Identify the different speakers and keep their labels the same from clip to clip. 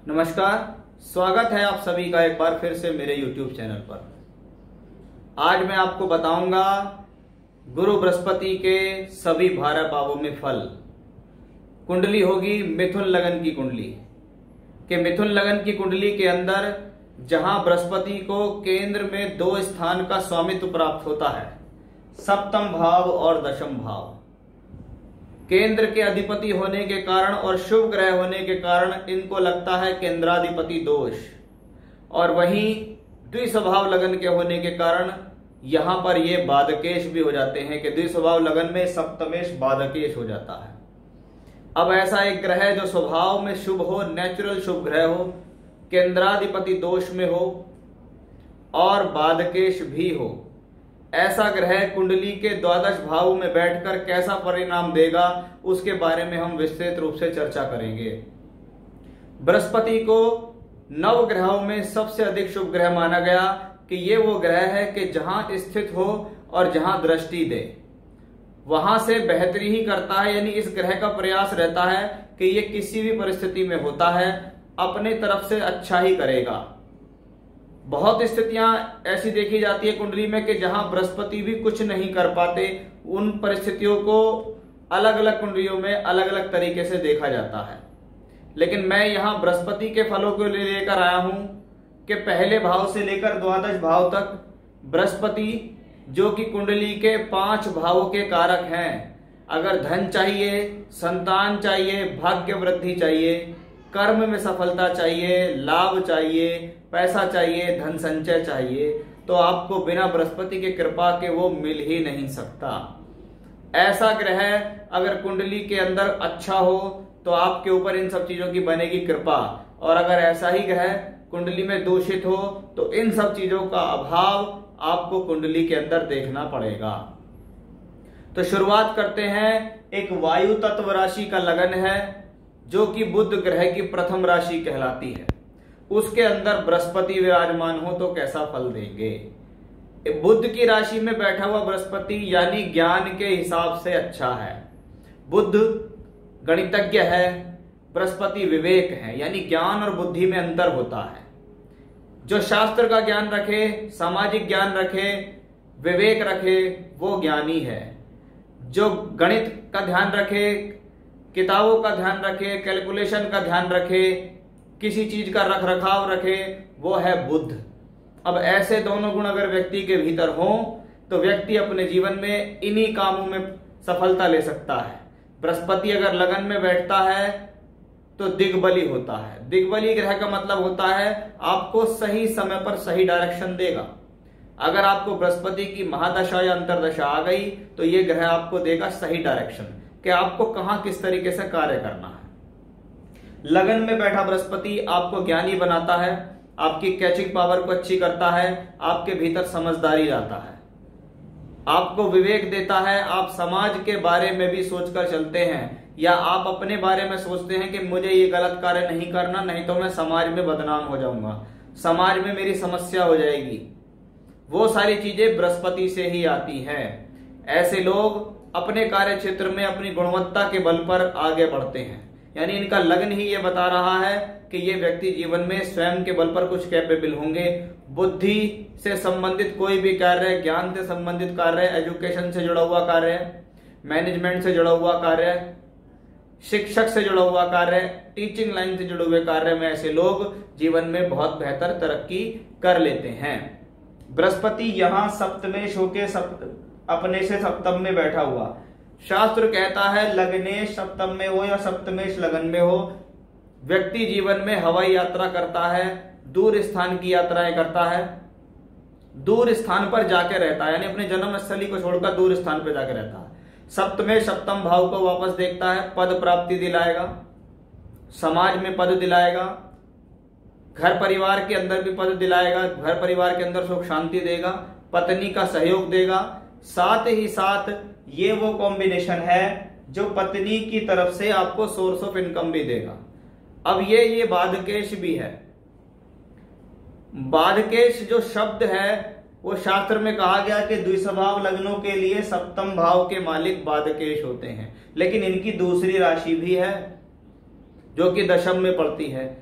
Speaker 1: नमस्कार, स्वागत है आप सभी का एक बार फिर से मेरे YouTube चैनल पर। आज मैं आपको बताऊंगा गुरु बृहस्पति के सभी 12 भावों में फल। कुंडली होगी मिथुन लगन की कुंडली के मिथुन लगन की कुंडली के अंदर जहां बृहस्पति को केंद्र में 2 स्थान का स्वामित्व प्राप्त होता है, सप्तम भाव और दशम भाव। केंद्र के अधिपति होने के कारण और शुभ ग्रह होने के कारण इनको लगता है केंद्राधिपति दोष, और वहीं द्विस्वभाव लगन के होने के कारण यहां पर ये बाधकेश भी हो जाते हैं कि द्विस्वभाव लगन में सप्तमेश बाधकेश हो जाता है। अब ऐसा एक ग्रह जो स्वभाव में शुभ हो, नेचुरल शुभ ग्रह हो, केंद्राधिपति दोष में हो और बाधकेश भी हो, ऐसा ग्रह कुंडली के द्वादश भाव में बैठकर कैसा परिणाम देगा उसके बारे में हम विस्तृत रूप से चर्चा करेंगे। बृहस्पति को नव ग्रहों में सबसे अधिक शुभ ग्रह माना गया कि ये वो ग्रह है कि जहां स्थित हो और जहां दृष्टि दे वहां से बेहतरी ही करता है। यानी इस ग्रह का प्रयास रहता है कि ये किसी भी परिस्थिति में होता है अपने तरफ से अच्छा ही करेगा। बहुत स्थितियां ऐसी देखी जाती है कुंडली में कि जहां बृहस्पति भी कुछ नहीं कर पाते, उन परिस्थितियों को अलग अलग कुंडलियों में अलग अलग तरीके से देखा जाता है। लेकिन मैं यहां बृहस्पति के फलों को लेकर आया हूं कि पहले भाव से लेकर द्वादश भाव तक बृहस्पति जो कि कुंडली के 5 भावों के कारक हैं, अगर धन चाहिए, संतान चाहिए, भाग्य वृद्धि चाहिए, कर्म में सफलता चाहिए, लाभ चाहिए, पैसा चाहिए, धन संचय चाहिए, तो आपको बिना बृहस्पति की कृपा के वो मिल ही नहीं सकता। ऐसा ग्रह अगर कुंडली के अंदर अच्छा हो तो आपके ऊपर इन सब चीजों की बनेगी कृपा, और अगर ऐसा ही ग्रह कुंडली में दूषित हो तो इन सब चीजों का अभाव आपको कुंडली के अंदर देखना पड़ेगा। तो शुरुआत करते हैं। एक वायु तत्व राशि का लगन है जो कि बुध ग्रह की प्रथम राशि कहलाती है, उसके अंदर बृहस्पति विराजमान हो तो कैसा फल देंगे। बुध की राशि में बैठा हुआ बृहस्पति यानी ज्ञान के हिसाब से अच्छा है। बुध गणितज्ञ है, बृहस्पति विवेक है, यानी ज्ञान और बुद्धि में अंतर होता है। जो शास्त्र का ज्ञान रखे, सामाजिक ज्ञान रखे, विवेक रखे, वो ज्ञानी है। जो गणित का ध्यान रखे, किताबों का ध्यान रखे, कैलकुलेशन का ध्यान रखे, किसी चीज का रख रखाव रखे, वो है बुध। अब ऐसे दोनों गुण अगर व्यक्ति के भीतर हो तो व्यक्ति अपने जीवन में इन्हीं कामों में सफलता ले सकता है। बृहस्पति अगर लगन में बैठता है तो दिग्बली होता है। दिग्बली ग्रह का मतलब होता है आपको सही समय पर सही डायरेक्शन देगा। अगर आपको बृहस्पति की महादशा या अंतरदशा आ गई तो ये ग्रह आपको देगा सही डायरेक्शन कि आपको कहां किस तरीके से कार्य करना है। लगन में बैठा बृहस्पति आपको ज्ञानी बनाता है, आपकी कैचिंग पावर को अच्छी करता है, आपके भीतर समझदारी लाता है, आपको विवेक देता है। आप समाज के बारे में भी सोचकर चलते हैं, या आप अपने बारे में सोचते हैं कि मुझे ये गलत कार्य नहीं करना, नहीं तो मैं समाज में बदनाम हो जाऊंगा, समाज में मेरी समस्या हो जाएगी। वो सारी चीजें बृहस्पति से ही आती हैं। ऐसे लोग अपने कार्य क्षेत्र में अपनी गुणवत्ता के बल पर आगे बढ़ते हैं। यानी इनका लगन ही ये बता रहा है कि ये व्यक्ति जीवन में स्वयं के बल पर कुछ कैपेबल होंगे। बुद्धि से संबंधित कोई भी कार्य, ज्ञान से संबंधित कार्य, एजुकेशन से जुड़ा हुआ कार्य, मैनेजमेंट से जुड़ा हुआ कार्य, शिक्षक से जुड़ा हुआ कार्य, टीचिंग लाइन से जुड़े हुए कार्य में ऐसे लोग जीवन में बहुत बेहतर तरक्की कर लेते हैं। बृहस्पति यहां सप्तमेश होके अपने से सप्तम में बैठा हुआ, शास्त्र कहता है लगनेश सप्तम में हो या सप्तमेश लगन में हो, व्यक्ति जीवन में हवाई यात्रा करता है, दूर स्थान की यात्राएं करता है, दूर स्थान पर जाके रहता है, यानी अपने जन्म स्थली को छोड़कर दूर स्थान पर जाके रहता है। सप्तमेश सप्तम भाव को वापस देखता है, पद प्राप्ति दिलाएगा, समाज में पद दिलाएगा, घर परिवार के अंदर भी पद दिलाएगा, घर परिवार के अंदर सुख शांति देगा, पत्नी का सहयोग देगा। साथ ही साथ ये वो कॉम्बिनेशन है जो पत्नी की तरफ से आपको सोर्स ऑफ इनकम भी देगा। अब ये बाधकेश भी है। बाधकेश जो शब्द है वो शास्त्र में कहा गया कि द्विस्वभाव लग्नों के लिए सप्तम भाव के मालिक बाधकेश होते हैं, लेकिन इनकी दूसरी राशि भी है जो कि दशम में पड़ती है।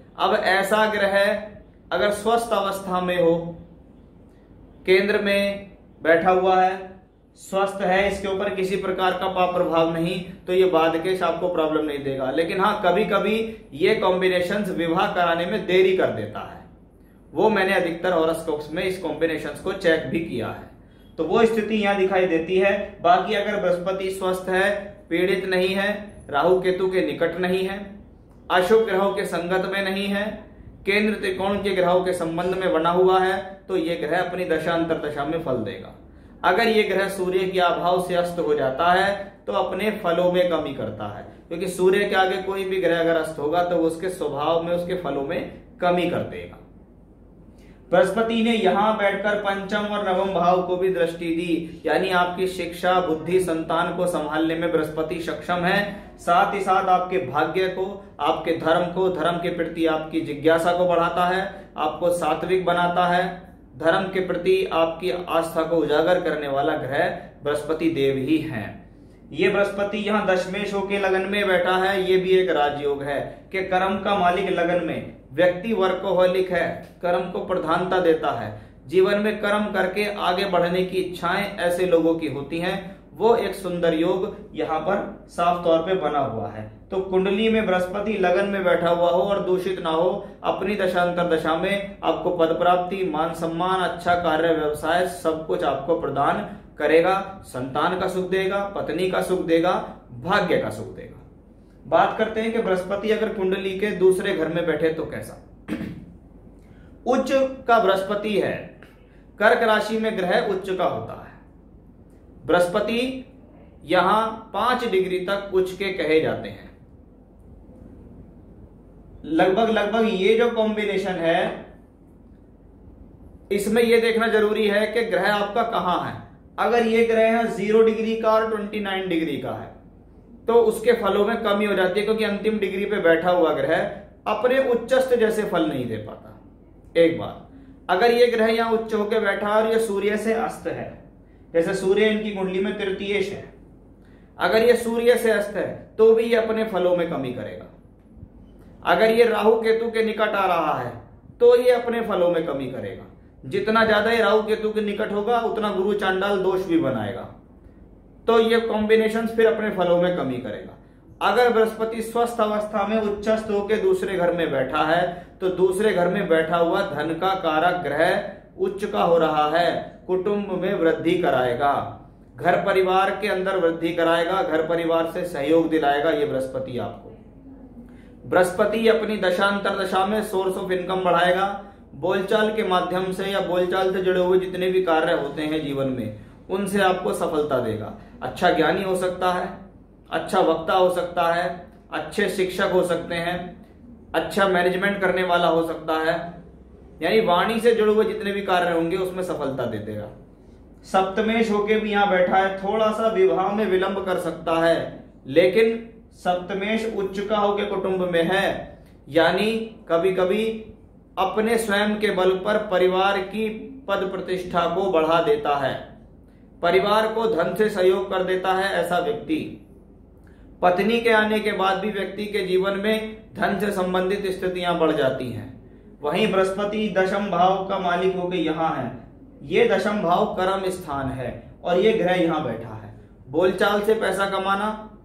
Speaker 1: अब ऐसा ग्रह अगर स्वस्थ अवस्था में हो, केंद्र में बैठा हुआ है, स्वस्थ है, इसके ऊपर किसी प्रकार का पाप प्रभाव नहीं, तो ये बाधकेश आपको प्रॉब्लम नहीं देगा। लेकिन हाँ, कभी कभी ये कॉम्बिनेशंस विवाह कराने में देरी कर देता है। वो मैंने अधिकतर हॉरोस्कोप्स में इस कॉम्बिनेशंस को चेक भी किया है, तो वो स्थिति यहाँ दिखाई देती है। बाकी अगर बृहस्पति स्वस्थ है, पीड़ित नहीं है, राहु केतु के निकट नहीं है, अशुभ ग्रहों के संगत में नहीं है, केंद्र त्रिकोण के ग्रहों के संबंध में बना हुआ है, तो ये ग्रह अपनी दशा अंतर दशा में फल देगा। अगर ये ग्रह सूर्य के अभाव से अस्त हो जाता है तो अपने फलों में कमी करता है, क्योंकि सूर्य के आगे कोई भी ग्रह अगर अस्त होगा तो उसके स्वभाव में, उसके फलों में कमी कर देगा। बृहस्पति ने यहां बैठकर पंचम और नवम भाव को भी दृष्टि दी, यानी आपकी शिक्षा, बुद्धि, संतान को संभालने में बृहस्पति सक्षम है। साथ ही साथ आपके भाग्य को, आपके धर्म को, धर्म के प्रति आपकी जिज्ञासा को बढ़ाता है, आपको सात्विक बनाता है, धर्म के प्रति आपकी आस्था को उजागर करने वाला ग्रह बृहस्पति देव ही हैं। ये बृहस्पति यहाँ दशमेश होके लगन में बैठा है, ये भी एक राजयोग है कि कर्म का मालिक लगन में, व्यक्ति वर्कोहोलिक है, कर्म को प्रधानता देता है, जीवन में कर्म करके आगे बढ़ने की इच्छाएं ऐसे लोगों की होती हैं। वो एक सुंदर योग यहाँ पर साफ तौर पे बना हुआ है। तो कुंडली में बृहस्पति लगन में बैठा हुआ हो और दूषित ना हो, अपनी दशांतर दशा में आपको पद प्राप्ति, मान सम्मान, अच्छा कार्य, व्यवसाय सब कुछ आपको प्रदान करेगा। संतान का सुख देगा, पत्नी का सुख देगा, भाग्य का सुख देगा। बात करते हैं कि बृहस्पति अगर कुंडली के दूसरे घर में बैठे तो कैसा। उच्च का बृहस्पति है, कर्क राशि में ग्रह उच्च का होता है। बृहस्पति यहां 5 डिग्री तक उच्च के कहे जाते हैं। लगभग ये जो कॉम्बिनेशन है, इसमें यह देखना जरूरी है कि ग्रह आपका कहां है। अगर ये ग्रह है 0 डिग्री का और 29 डिग्री का है तो उसके फलों में कमी हो जाती है, क्योंकि अंतिम डिग्री पे बैठा हुआ ग्रह अपने उच्चस्थ जैसे फल नहीं दे पाता। एक बात, अगर ये ग्रह यहां उच्च होकर बैठा और ये सूर्य से अस्त है, जैसे सूर्य इनकी कुंडली में तृतीयेश है, अगर ये सूर्य से अस्त है तो भी ये अपने फलों में कमी करेगा। अगर ये राहु केतु के निकट आ रहा है तो ये अपने फलों में कमी करेगा। जितना ज्यादा ये राहु केतु के निकट होगा उतना गुरु चांडाल दोष भी बनाएगा, तो ये कॉम्बिनेशन फिर अपने फलों में कमी करेगा। अगर बृहस्पति स्वस्थ अवस्था में उच्चस्थ होकर दूसरे घर में बैठा है तो दूसरे घर में बैठा हुआ धन का कारक ग्रह उच्च का हो रहा है, कुटुंब में वृद्धि कराएगा, घर परिवार के अंदर वृद्धि कराएगा, घर परिवार से सहयोग दिलाएगा ये बृहस्पति आपको। बृहस्पति अपनी दशांतर दशा में सोर्स ऑफ इनकम बढ़ाएगा, बोलचाल के माध्यम से या बोलचाल से जुड़े हुए जितने भी कार्य होते हैं जीवन में उनसे आपको सफलता देगा। अच्छा ज्ञानी हो सकता है, अच्छा वक्ता हो सकता है, अच्छे शिक्षक हो सकते हैं, अच्छा मैनेजमेंट करने वाला हो सकता है, यानी वाणी से जुड़े हुए जितने भी कार्य होंगे उसमें सफलता दे देगा। सप्तमेश होके भी यहां बैठा है, थोड़ा सा विवाह में विलंब कर सकता है, लेकिन सप्तमेश उच्च का होके कुटुंब में है, यानी कभी कभी अपने स्वयं के बल पर परिवार की पद प्रतिष्ठा को बढ़ा देता है, परिवार को धन से सहयोग कर देता है ऐसा व्यक्ति। पत्नी के आने के बाद भी व्यक्ति के जीवन में धन से संबंधित स्थितियां बढ़ जाती हैं। वहीं बृहस्पति दशम भाव का मालिक होकर यहां है, ये दशम भाव कर्म स्थान है और ये ग्रह यहां बैठा है। बोलचाल से पैसा कमाना,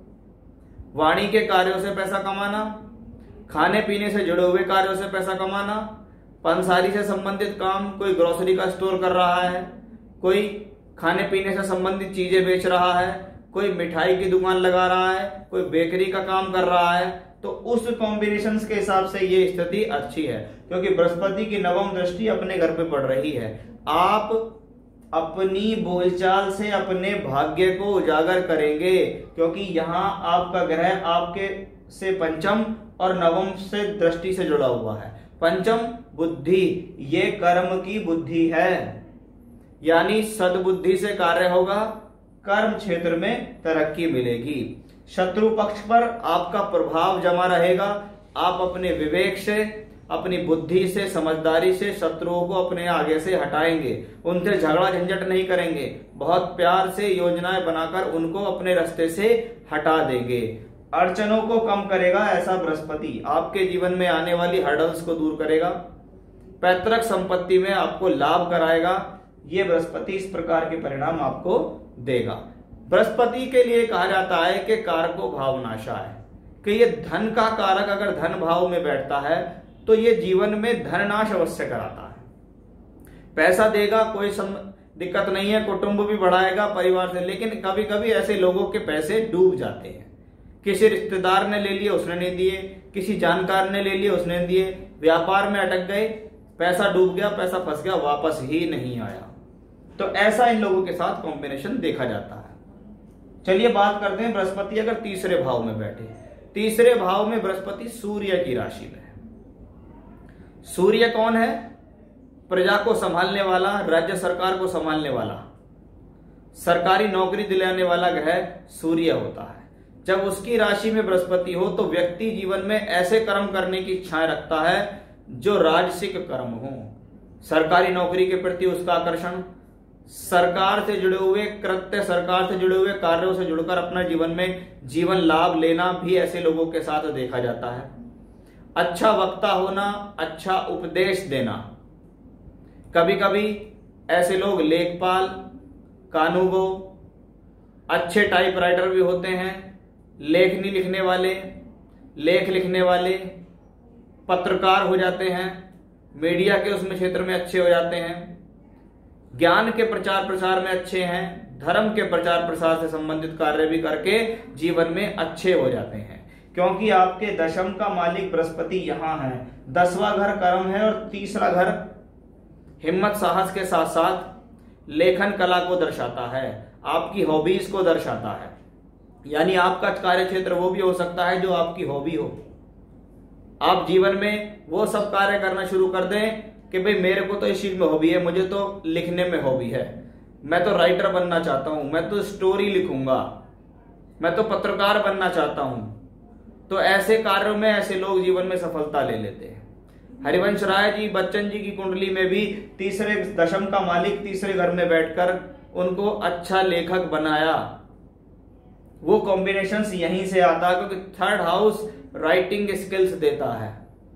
Speaker 1: वाणी के कार्यों से पैसा कमाना, खाने पीने से जुड़े हुए कार्यों से पैसा कमाना, पंसारी से संबंधित काम, कोई ग्रोसरी का स्टोर कर रहा है, कोई खाने पीने से संबंधित चीजें बेच रहा है, कोई मिठाई की दुकान लगा रहा है, कोई बेकरी का काम कर रहा है, तो उस कॉम्बिनेशन के हिसाब से ये स्थिति अच्छी है, क्योंकि बृहस्पति की नवम दृष्टि अपने घर पे पड़ रही है। आप अपनी बोलचाल से अपने भाग्य को उजागर करेंगे, क्योंकि यहाँ आपका ग्रह आपके से पंचम और नवम से दृष्टि से जुड़ा हुआ है। पंचम बुद्धि, ये कर्म की बुद्धि है, यानी सद्बुद्धि से कार्य होगा, कर्म क्षेत्र में तरक्की मिलेगी। शत्रु पक्ष पर आपका प्रभाव जमा रहेगा, आप अपने विवेक से, अपनी बुद्धि से, समझदारी से शत्रुओं को अपने आगे से हटाएंगे, उनसे झगड़ा झंझट नहीं करेंगे, बहुत प्यार से योजनाएं बनाकर उनको अपने रास्ते से हटा देंगे। अड़चनों को कम करेगा ऐसा बृहस्पति आपके जीवन में आने वाली हर्डल्स को दूर करेगा, पैतृक संपत्ति में आपको लाभ कराएगा। ये बृहस्पति इस प्रकार के परिणाम आपको देगा। बृहस्पति के लिए कहा जाता है कि कारको भावनाशा है, कि ये धन का कारक अगर धन भाव में बैठता है तो ये जीवन में धननाश अवश्य कराता है। पैसा देगा, कोई दिक्कत नहीं है, कुटुंब भी बढ़ाएगा परिवार से, लेकिन कभी कभी ऐसे लोगों के पैसे डूब जाते हैं। किसी रिश्तेदार ने ले लिए, उसने नहीं दिए, किसी जानकार ने ले लिए, उसने नहीं दिए, व्यापार में अटक गए, पैसा डूब गया, पैसा फंस गया, वापस ही नहीं आया। तो ऐसा इन लोगों के साथ कॉम्बिनेशन देखा जाता है। चलिए बात करते हैं बृहस्पति अगर तीसरे भाव में बैठे। तीसरे भाव में बृहस्पति सूर्य की राशि में है। सूर्य कौन है? प्रजा को संभालने वाला, राज्य सरकार को संभालने वाला, सरकारी नौकरी दिलाने वाला ग्रह सूर्य होता है। जब उसकी राशि में बृहस्पति हो तो व्यक्ति जीवन में ऐसे कर्म करने की इच्छाएं रखता है जो राजसिक कर्म हो। सरकारी नौकरी के प्रति उसका आकर्षण, सरकार से जुड़े हुए कृत्य, सरकार से जुड़े हुए कार्यों से जुड़कर अपना जीवन में जीवन लाभ लेना भी ऐसे लोगों के साथ देखा जाता है। अच्छा वक्ता होना, अच्छा उपदेश देना। कभी कभी ऐसे लोग लेखपाल, कानूगो, अच्छे टाइपराइटर भी होते हैं, लेखनी लिखने वाले, लेख लिखने वाले, पत्रकार हो जाते हैं, मीडिया के उसमें क्षेत्र में अच्छे हो जाते हैं, ज्ञान के प्रचार प्रसार में अच्छे हैं, धर्म के प्रचार प्रसार से संबंधित कार्य भी करके जीवन में अच्छे हो जाते हैं। क्योंकि आपके दशम का मालिक बृहस्पति यहां है, 10वां घर कर्म है और तीसरा घर हिम्मत साहस के साथ साथ लेखन कला को दर्शाता है, आपकी हॉबीज को दर्शाता है। यानी आपका कार्य क्षेत्र वो भी हो सकता है जो आपकी हॉबी हो। आप जीवन में वो सब कार्य करना शुरू कर दें कि भाई मेरे को तो इस चीज में हॉबी है, मुझे तो लिखने में हॉबी है, मैं तो राइटर बनना चाहता हूं, मैं तो स्टोरी लिखूंगा, मैं तो पत्रकार बनना चाहता हूं। तो ऐसे कार्यों में ऐसे लोग जीवन में सफलता ले लेते हैं। हरिवंश राय जी, बच्चन जी की कुंडली में भी तीसरे दशम का मालिक तीसरे घर में बैठकर उनको अच्छा लेखक बनाया। वो कॉम्बिनेशंस यहीं से आता है, क्योंकि थर्ड हाउस राइटिंग स्किल्स देता है,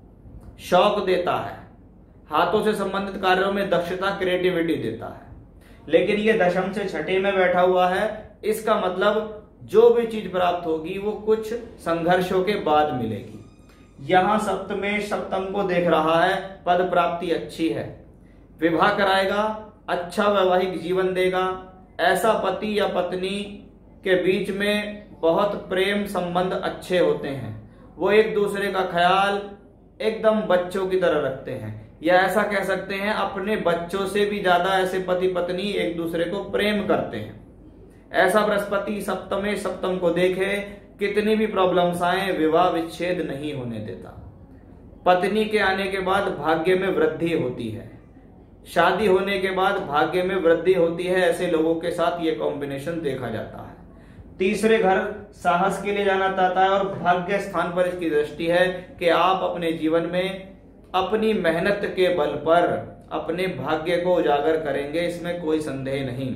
Speaker 1: शौक देता है, हाथों से संबंधित कार्यों में दक्षता, क्रिएटिविटी देता है। लेकिन ये दशम से छठे में बैठा हुआ है, इसका मतलब जो भी चीज प्राप्त होगी वो कुछ संघर्षों के बाद मिलेगी। यहां सप्तमेश सप्तम को देख रहा है, पद प्राप्ति अच्छी है, विवाह कराएगा, अच्छा वैवाहिक जीवन देगा, ऐसा पति या पत्नी के बीच में बहुत प्रेम संबंध अच्छे होते हैं, वो एक दूसरे का ख्याल एकदम बच्चों की तरह रखते हैं, या ऐसा कह सकते हैं अपने बच्चों से भी ज्यादा ऐसे पति पत्नी एक दूसरे को प्रेम करते हैं। ऐसा बृहस्पति सप्तमे सप्तम को देखे, कितनी भी प्रॉब्लम्स आए विवाह विच्छेद नहीं होने देता। पत्नी के आने के बाद भाग्य में वृद्धि होती है, शादी होने के बाद भाग्य में वृद्धि होती है। ऐसे लोगों के साथ ये कॉम्बिनेशन देखा जाता है। तीसरे घर साहस के लिए जाना चाहता है और भाग्य स्थान पर इसकी दृष्टि है कि आप अपने जीवन में अपनी मेहनत के बल पर अपने भाग्य को उजागर करेंगे, इसमें कोई संदेह नहीं।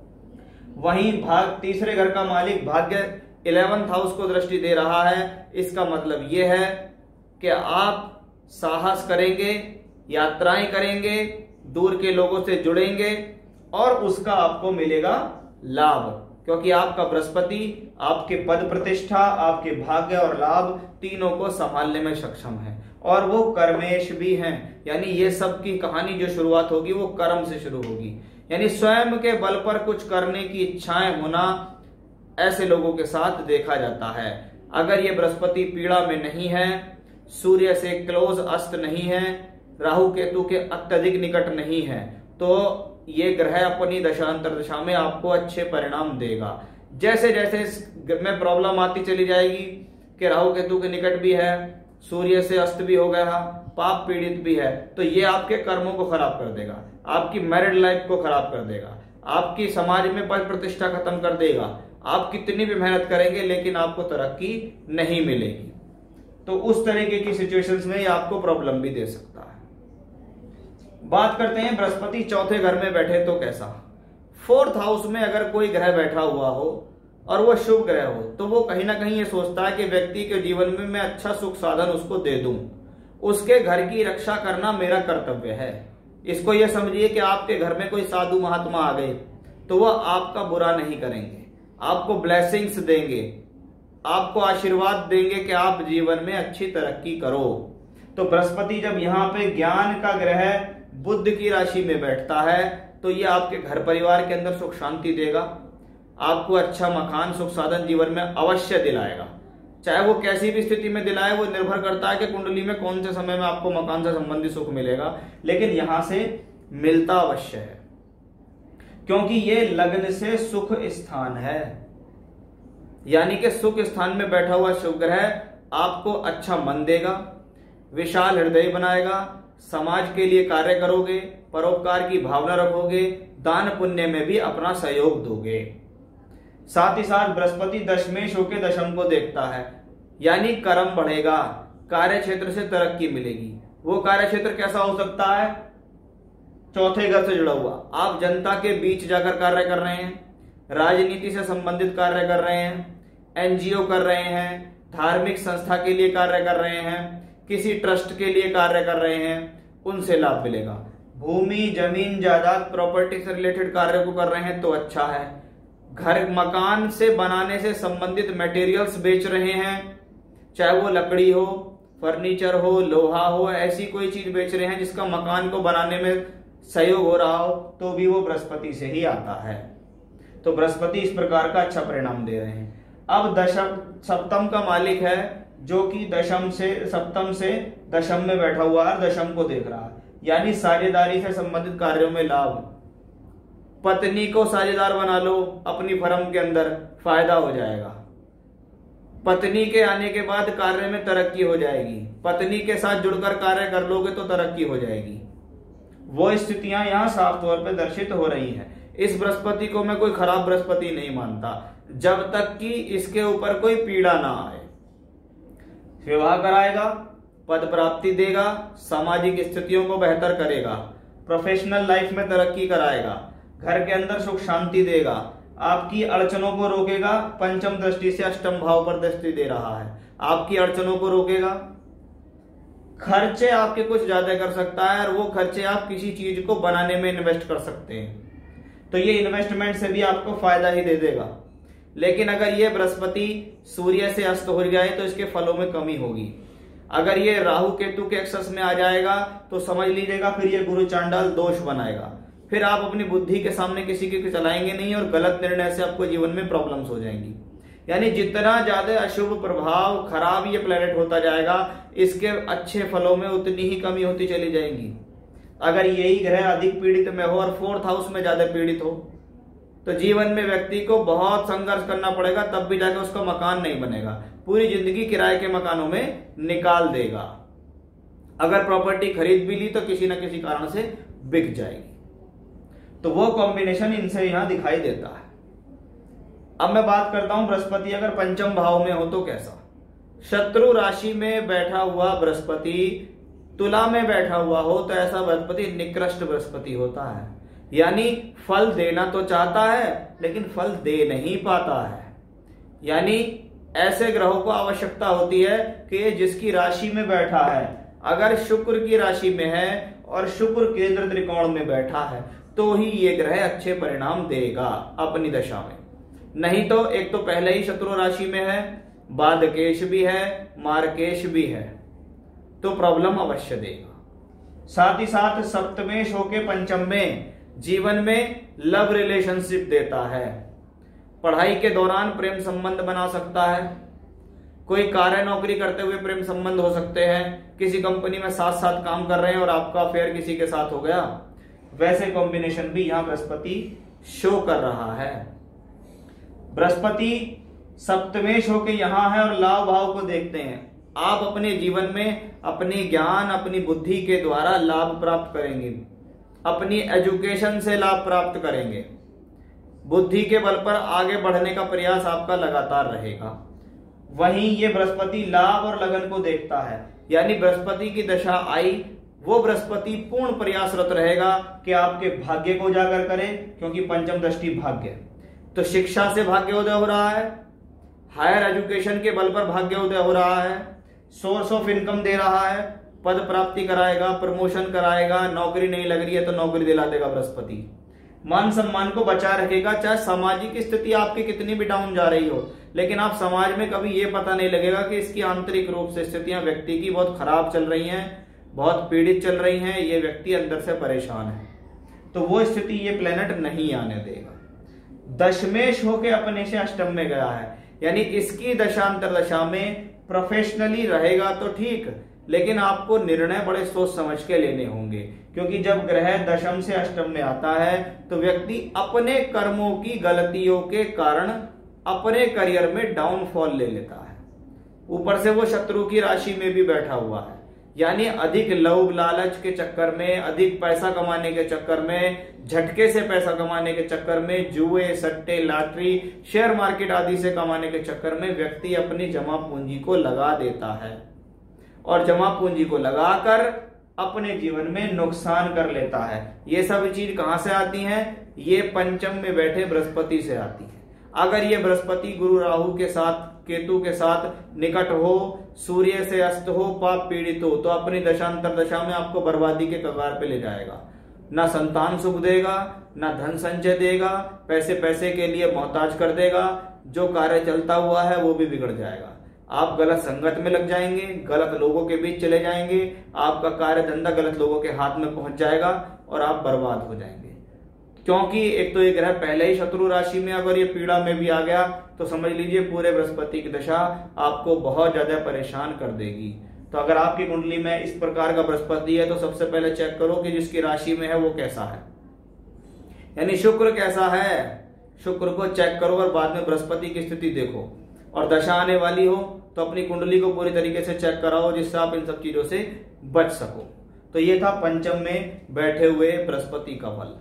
Speaker 1: वहीं तीसरे घर का मालिक भाग्य 11th हाउस को दृष्टि दे रहा है। इसका मतलब यह है कि आप साहस करेंगे, यात्राएं करेंगे, दूर के लोगों से जुड़ेंगे और उसका आपको मिलेगा लाभ, क्योंकि आपका बृहस्पति आपके पद प्रतिष्ठा, आपके भाग्य और लाभ तीनों को संभालने में सक्षम है और वो कर्मेश भी हैं। यानी ये सब की कहानी जो शुरुआत होगी वो कर्म से शुरू होगी, यानी स्वयं के बल पर कुछ करने की इच्छाएं होना ऐसे लोगों के साथ देखा जाता है। अगर ये बृहस्पति पीड़ा में नहीं है, सूर्य से क्लोज अस्त नहीं है, राहु केतु के अत्यधिक निकट नहीं है, तो ये ग्रह अपनी दशांतर दशा में आपको अच्छे परिणाम देगा। जैसे जैसे में प्रॉब्लम आती चली जाएगी कि राहु केतु के निकट भी है, सूर्य से अस्त भी हो गया, पाप पीड़ित भी है, तो ये आपके कर्मों को खराब कर देगा, आपकी मैरिड लाइफ को खराब कर देगा, आपकी समाज में पद प्रतिष्ठा खत्म कर देगा। आप कितनी भी मेहनत करेंगे लेकिन आपको तरक्की नहीं मिलेगी। तो उस तरीके की सिचुएशंस में ये आपको प्रॉब्लम भी दे सकता है। बात करते हैं बृहस्पति चौथे घर में बैठे तो कैसा। 4th हाउस में अगर कोई ग्रह बैठा हुआ हो और वो शुभ ग्रह हो तो वो कहीं ना कहीं ये सोचता है कि व्यक्ति के जीवन में मैं अच्छा सुख साधन उसको दे दूं, उसके घर की रक्षा करना मेरा कर्तव्य है। इसको ये समझिए कि आपके घर में कोई साधु महात्मा आ गए तो वह आपका बुरा नहीं करेंगे, आपको ब्लेसिंग्स देंगे, आपको आशीर्वाद देंगे कि आप जीवन में अच्छी तरक्की करो। तो बृहस्पति जब यहाँ पे ज्ञान का ग्रह बुध की राशि में बैठता है तो ये आपके घर परिवार के अंदर सुख शांति देगा, आपको अच्छा मकान सुख साधन जीवन में अवश्य दिलाएगा। चाहे वो कैसी भी स्थिति में दिलाए, वो निर्भर करता है कि कुंडली में कौन से समय में आपको मकान से संबंधित सुख मिलेगा, लेकिन यहां से मिलता अवश्य है, क्योंकि ये लग्न से सुख स्थान है। यानी कि सुख स्थान में बैठा हुआ शुभ ग्रह आपको अच्छा मन देगा, विशाल हृदय बनाएगा, समाज के लिए कार्य करोगे, परोपकार की भावना रखोगे, दान पुण्य में भी अपना सहयोग दोगे। साथ ही साथ बृहस्पति दशमेश होकर दशम को देखता है, यानी कर्म बढ़ेगा, कार्य क्षेत्र से तरक्की मिलेगी। वो कार्य क्षेत्र कैसा हो सकता है? चौथे घर से जुड़ा हुआ, आप जनता के बीच जाकर कार्य कर रहे हैं, राजनीति से संबंधित कार्य कर रहे हैं, एनजीओ कर रहे हैं, धार्मिक संस्था के लिए कार्य कर रहे हैं, किसी ट्रस्ट के लिए कार्य कर रहे हैं, उनसे लाभ मिलेगा। भूमि जमीन जायदाद प्रॉपर्टी से रिलेटेड कार्य को कर रहे हैं तो अच्छा है। घर मकान से बनाने से संबंधित मटेरियल्स बेच रहे हैं, चाहे वो लकड़ी हो, फर्नीचर हो, लोहा हो, ऐसी कोई चीज बेच रहे हैं जिसका मकान को बनाने में सहयोग हो रहा हो, तो भी वो बृहस्पति से ही आता है। तो बृहस्पति इस प्रकार का अच्छा परिणाम दे रहे हैं। अब दशम सप्तम का मालिक है, जो कि सप्तम से दशम में बैठा हुआ है, दशम को देख रहा है, यानी साझेदारी से संबंधित कार्यों में लाभ। पत्नी को साझेदार बना लो अपनी फर्म के अंदर, फायदा हो जाएगा। पत्नी के आने के बाद कार्य में तरक्की हो जाएगी, पत्नी के साथ जुड़कर कार्य कर लोगे तो तरक्की हो जाएगी। वो स्थितियां यहाँ साफ तौर पे दर्शित हो रही हैं। इस बृहस्पति को मैं कोई खराब बृहस्पति नहीं मानता, जब तक कि इसके ऊपर कोई पीड़ा ना आए। विवाह कराएगा, पद प्राप्ति देगा, सामाजिक स्थितियों को बेहतर करेगा, प्रोफेशनल लाइफ में तरक्की कराएगा, घर के अंदर सुख शांति देगा, आपकी अड़चनों को रोकेगा। पंचम दृष्टि से अष्टम भाव पर दृष्टि दे रहा है, आपकी अड़चनों को रोकेगा। खर्चे आपके कुछ ज्यादा कर सकता है, और वो खर्चे आप किसी चीज को बनाने में इन्वेस्ट कर सकते हैं, तो ये इन्वेस्टमेंट से भी आपको फायदा ही दे देगा। लेकिन अगर ये बृहस्पति सूर्य से अस्त हो जाए तो इसके फलों में कमी होगी। अगर ये राहु केतु के एक्सेस में आ जाएगा तो समझ लीजिएगा फिर ये गुरु चांडाल दोष बनाएगा, फिर आप अपनी बुद्धि के सामने किसी के चलाएंगे नहीं, और गलत निर्णय से आपको जीवन में प्रॉब्लम्स हो जाएंगी। यानी जितना ज्यादा अशुभ प्रभाव खराब ये प्लेनेट होता जाएगा, इसके अच्छे फलों में उतनी ही कमी होती चली जाएगी। अगर यही ग्रह अधिक पीड़ित में हो और 4th हाउस में ज्यादा पीड़ित हो तो जीवन में व्यक्ति को बहुत संघर्ष करना पड़ेगा, तब भी जाकर उसका मकान नहीं बनेगा, पूरी जिंदगी किराए के मकानों में निकाल देगा। अगर प्रॉपर्टी खरीद भी ली तो किसी न किसी कारण से बिक जाएगी। तो वो कॉम्बिनेशन इनसे यहां दिखाई देता है। अब मैं बात करता हूं बृहस्पति अगर पंचम भाव में हो तो कैसा। शत्रु राशि में बैठा हुआ बृहस्पति तुला में बैठा हुआ हो तो ऐसा बृहस्पति निकृष्ट बृहस्पति होता है, यानी फल देना तो चाहता है लेकिन फल दे नहीं पाता है। यानी ऐसे ग्रहों को आवश्यकता होती है कि जिसकी राशि में बैठा है, अगर शुक्र की राशि में है और शुक्र केंद्र त्रिकोण में बैठा है तो ही ये ग्रह अच्छे परिणाम देगा अपनी दशा में। नहीं तो एक तो पहले ही शत्रु राशि में है, बाधकेश भी है, मार्केश भी है, तो प्रॉब्लम अवश्य देगा। साथ ही साथ सप्तमेश होके पंचम में जीवन में लव रिलेशनशिप देता है। पढ़ाई के दौरान प्रेम संबंध बना सकता है, कोई कार्य नौकरी करते हुए प्रेम संबंध हो सकते हैं, किसी कंपनी में साथ साथ काम कर रहे हैं और आपका अफेयर किसी के साथ हो गया, वैसे कॉम्बिनेशन भी यहां बृहस्पति शो कर रहा है। बृहस्पति सप्तमेश होके यहां है और लाभ भाव को देखते हैं। आप अपने जीवन में अपने ज्ञान अपनी बुद्धि के द्वारा लाभ प्राप्त करेंगे, अपनी एजुकेशन से लाभ प्राप्त करेंगे, बुद्धि के बल पर आगे बढ़ने का प्रयास आपका लगातार रहेगा। वहीं ये बृहस्पति लाभ और लगन को देखता है, यानी बृहस्पति की दशा आई वो बृहस्पति पूर्ण प्रयासरत रहेगा कि आपके भाग्य को उजागर करे, क्योंकि पंचम दृष्टि भाग्य, तो शिक्षा से भाग्योदय हो रहा है, हायर एजुकेशन के बल पर भाग्योदय हो रहा है, सोर्स ऑफ इनकम दे रहा है, पद प्राप्ति कराएगा, प्रमोशन कराएगा, नौकरी नहीं लग रही है तो नौकरी दिला देगा बृहस्पति, मान सम्मान को बचा रखेगा। चाहे सामाजिक स्थिति आपकी कितनी भी डाउन जा रही हो, लेकिन आप समाज में कभी ये पता नहीं लगेगा कि इसकी आंतरिक रूप से स्थितियां व्यक्ति की बहुत खराब चल रही हैं, बहुत पीड़ित चल रही हैं, ये व्यक्ति अंदर से परेशान है, तो वो स्थिति ये प्लेनेट नहीं आने देगा। दशमेश होके अपने से अष्टम में गया है, यानी इसकी दशांतर दशा में प्रोफेशनली रहेगा तो ठीक, लेकिन आपको निर्णय बड़े सोच समझ के लेने होंगे, क्योंकि जब ग्रह दशम से अष्टम में आता है तो व्यक्ति अपने कर्मों की गलतियों के कारण अपने करियर में डाउनफॉल ले लेता है। ऊपर से वो शत्रु की राशि में भी बैठा हुआ है, यानी अधिक लोभ लालच के चक्कर में, अधिक पैसा कमाने के चक्कर में, झटके से पैसा कमाने के चक्कर में, जुए सट्टे लॉटरी शेयर मार्केट आदि से कमाने के चक्कर में व्यक्ति अपनी जमा पूंजी को लगा देता है, और जमा पूंजी को लगाकर अपने जीवन में नुकसान कर लेता है। ये सब चीज कहां से आती हैं? ये पंचम में बैठे बृहस्पति से आती है। अगर ये बृहस्पति गुरु राहु के साथ, केतु के साथ निकट हो, सूर्य से अस्त हो, पाप पीड़ित हो, तो अपनी दशांतर दशा में आपको बर्बादी के कगार पे ले जाएगा। ना संतान सुख देगा, ना धन संचय देगा, पैसे के लिए मोहताज कर देगा, जो कार्य चलता हुआ है वो भी बिगड़ जाएगा। आप गलत संगत में लग जाएंगे, गलत लोगों के बीच चले जाएंगे, आपका कार्य धंधा गलत लोगों के हाथ में पहुंच जाएगा और आप बर्बाद हो जाएंगे। क्योंकि एक तो ये ग्रह पहले ही शत्रु राशि में, अगर ये पीड़ा में भी आ गया तो समझ लीजिए पूरे बृहस्पति की दशा आपको बहुत ज्यादा परेशान कर देगी। तो अगर आपकी कुंडली में इस प्रकार का बृहस्पति है तो सबसे पहले चेक करो कि जिसकी राशि में है वो कैसा है, यानी शुक्र कैसा है, शुक्र को चेक करो और बाद में बृहस्पति की स्थिति देखो। और दशा आने वाली हो तो अपनी कुंडली को पूरी तरीके से चेक कराओ, जिससे आप इन सब चीजों से बच सको। तो ये था पंचम में बैठे हुए बृहस्पति का फल।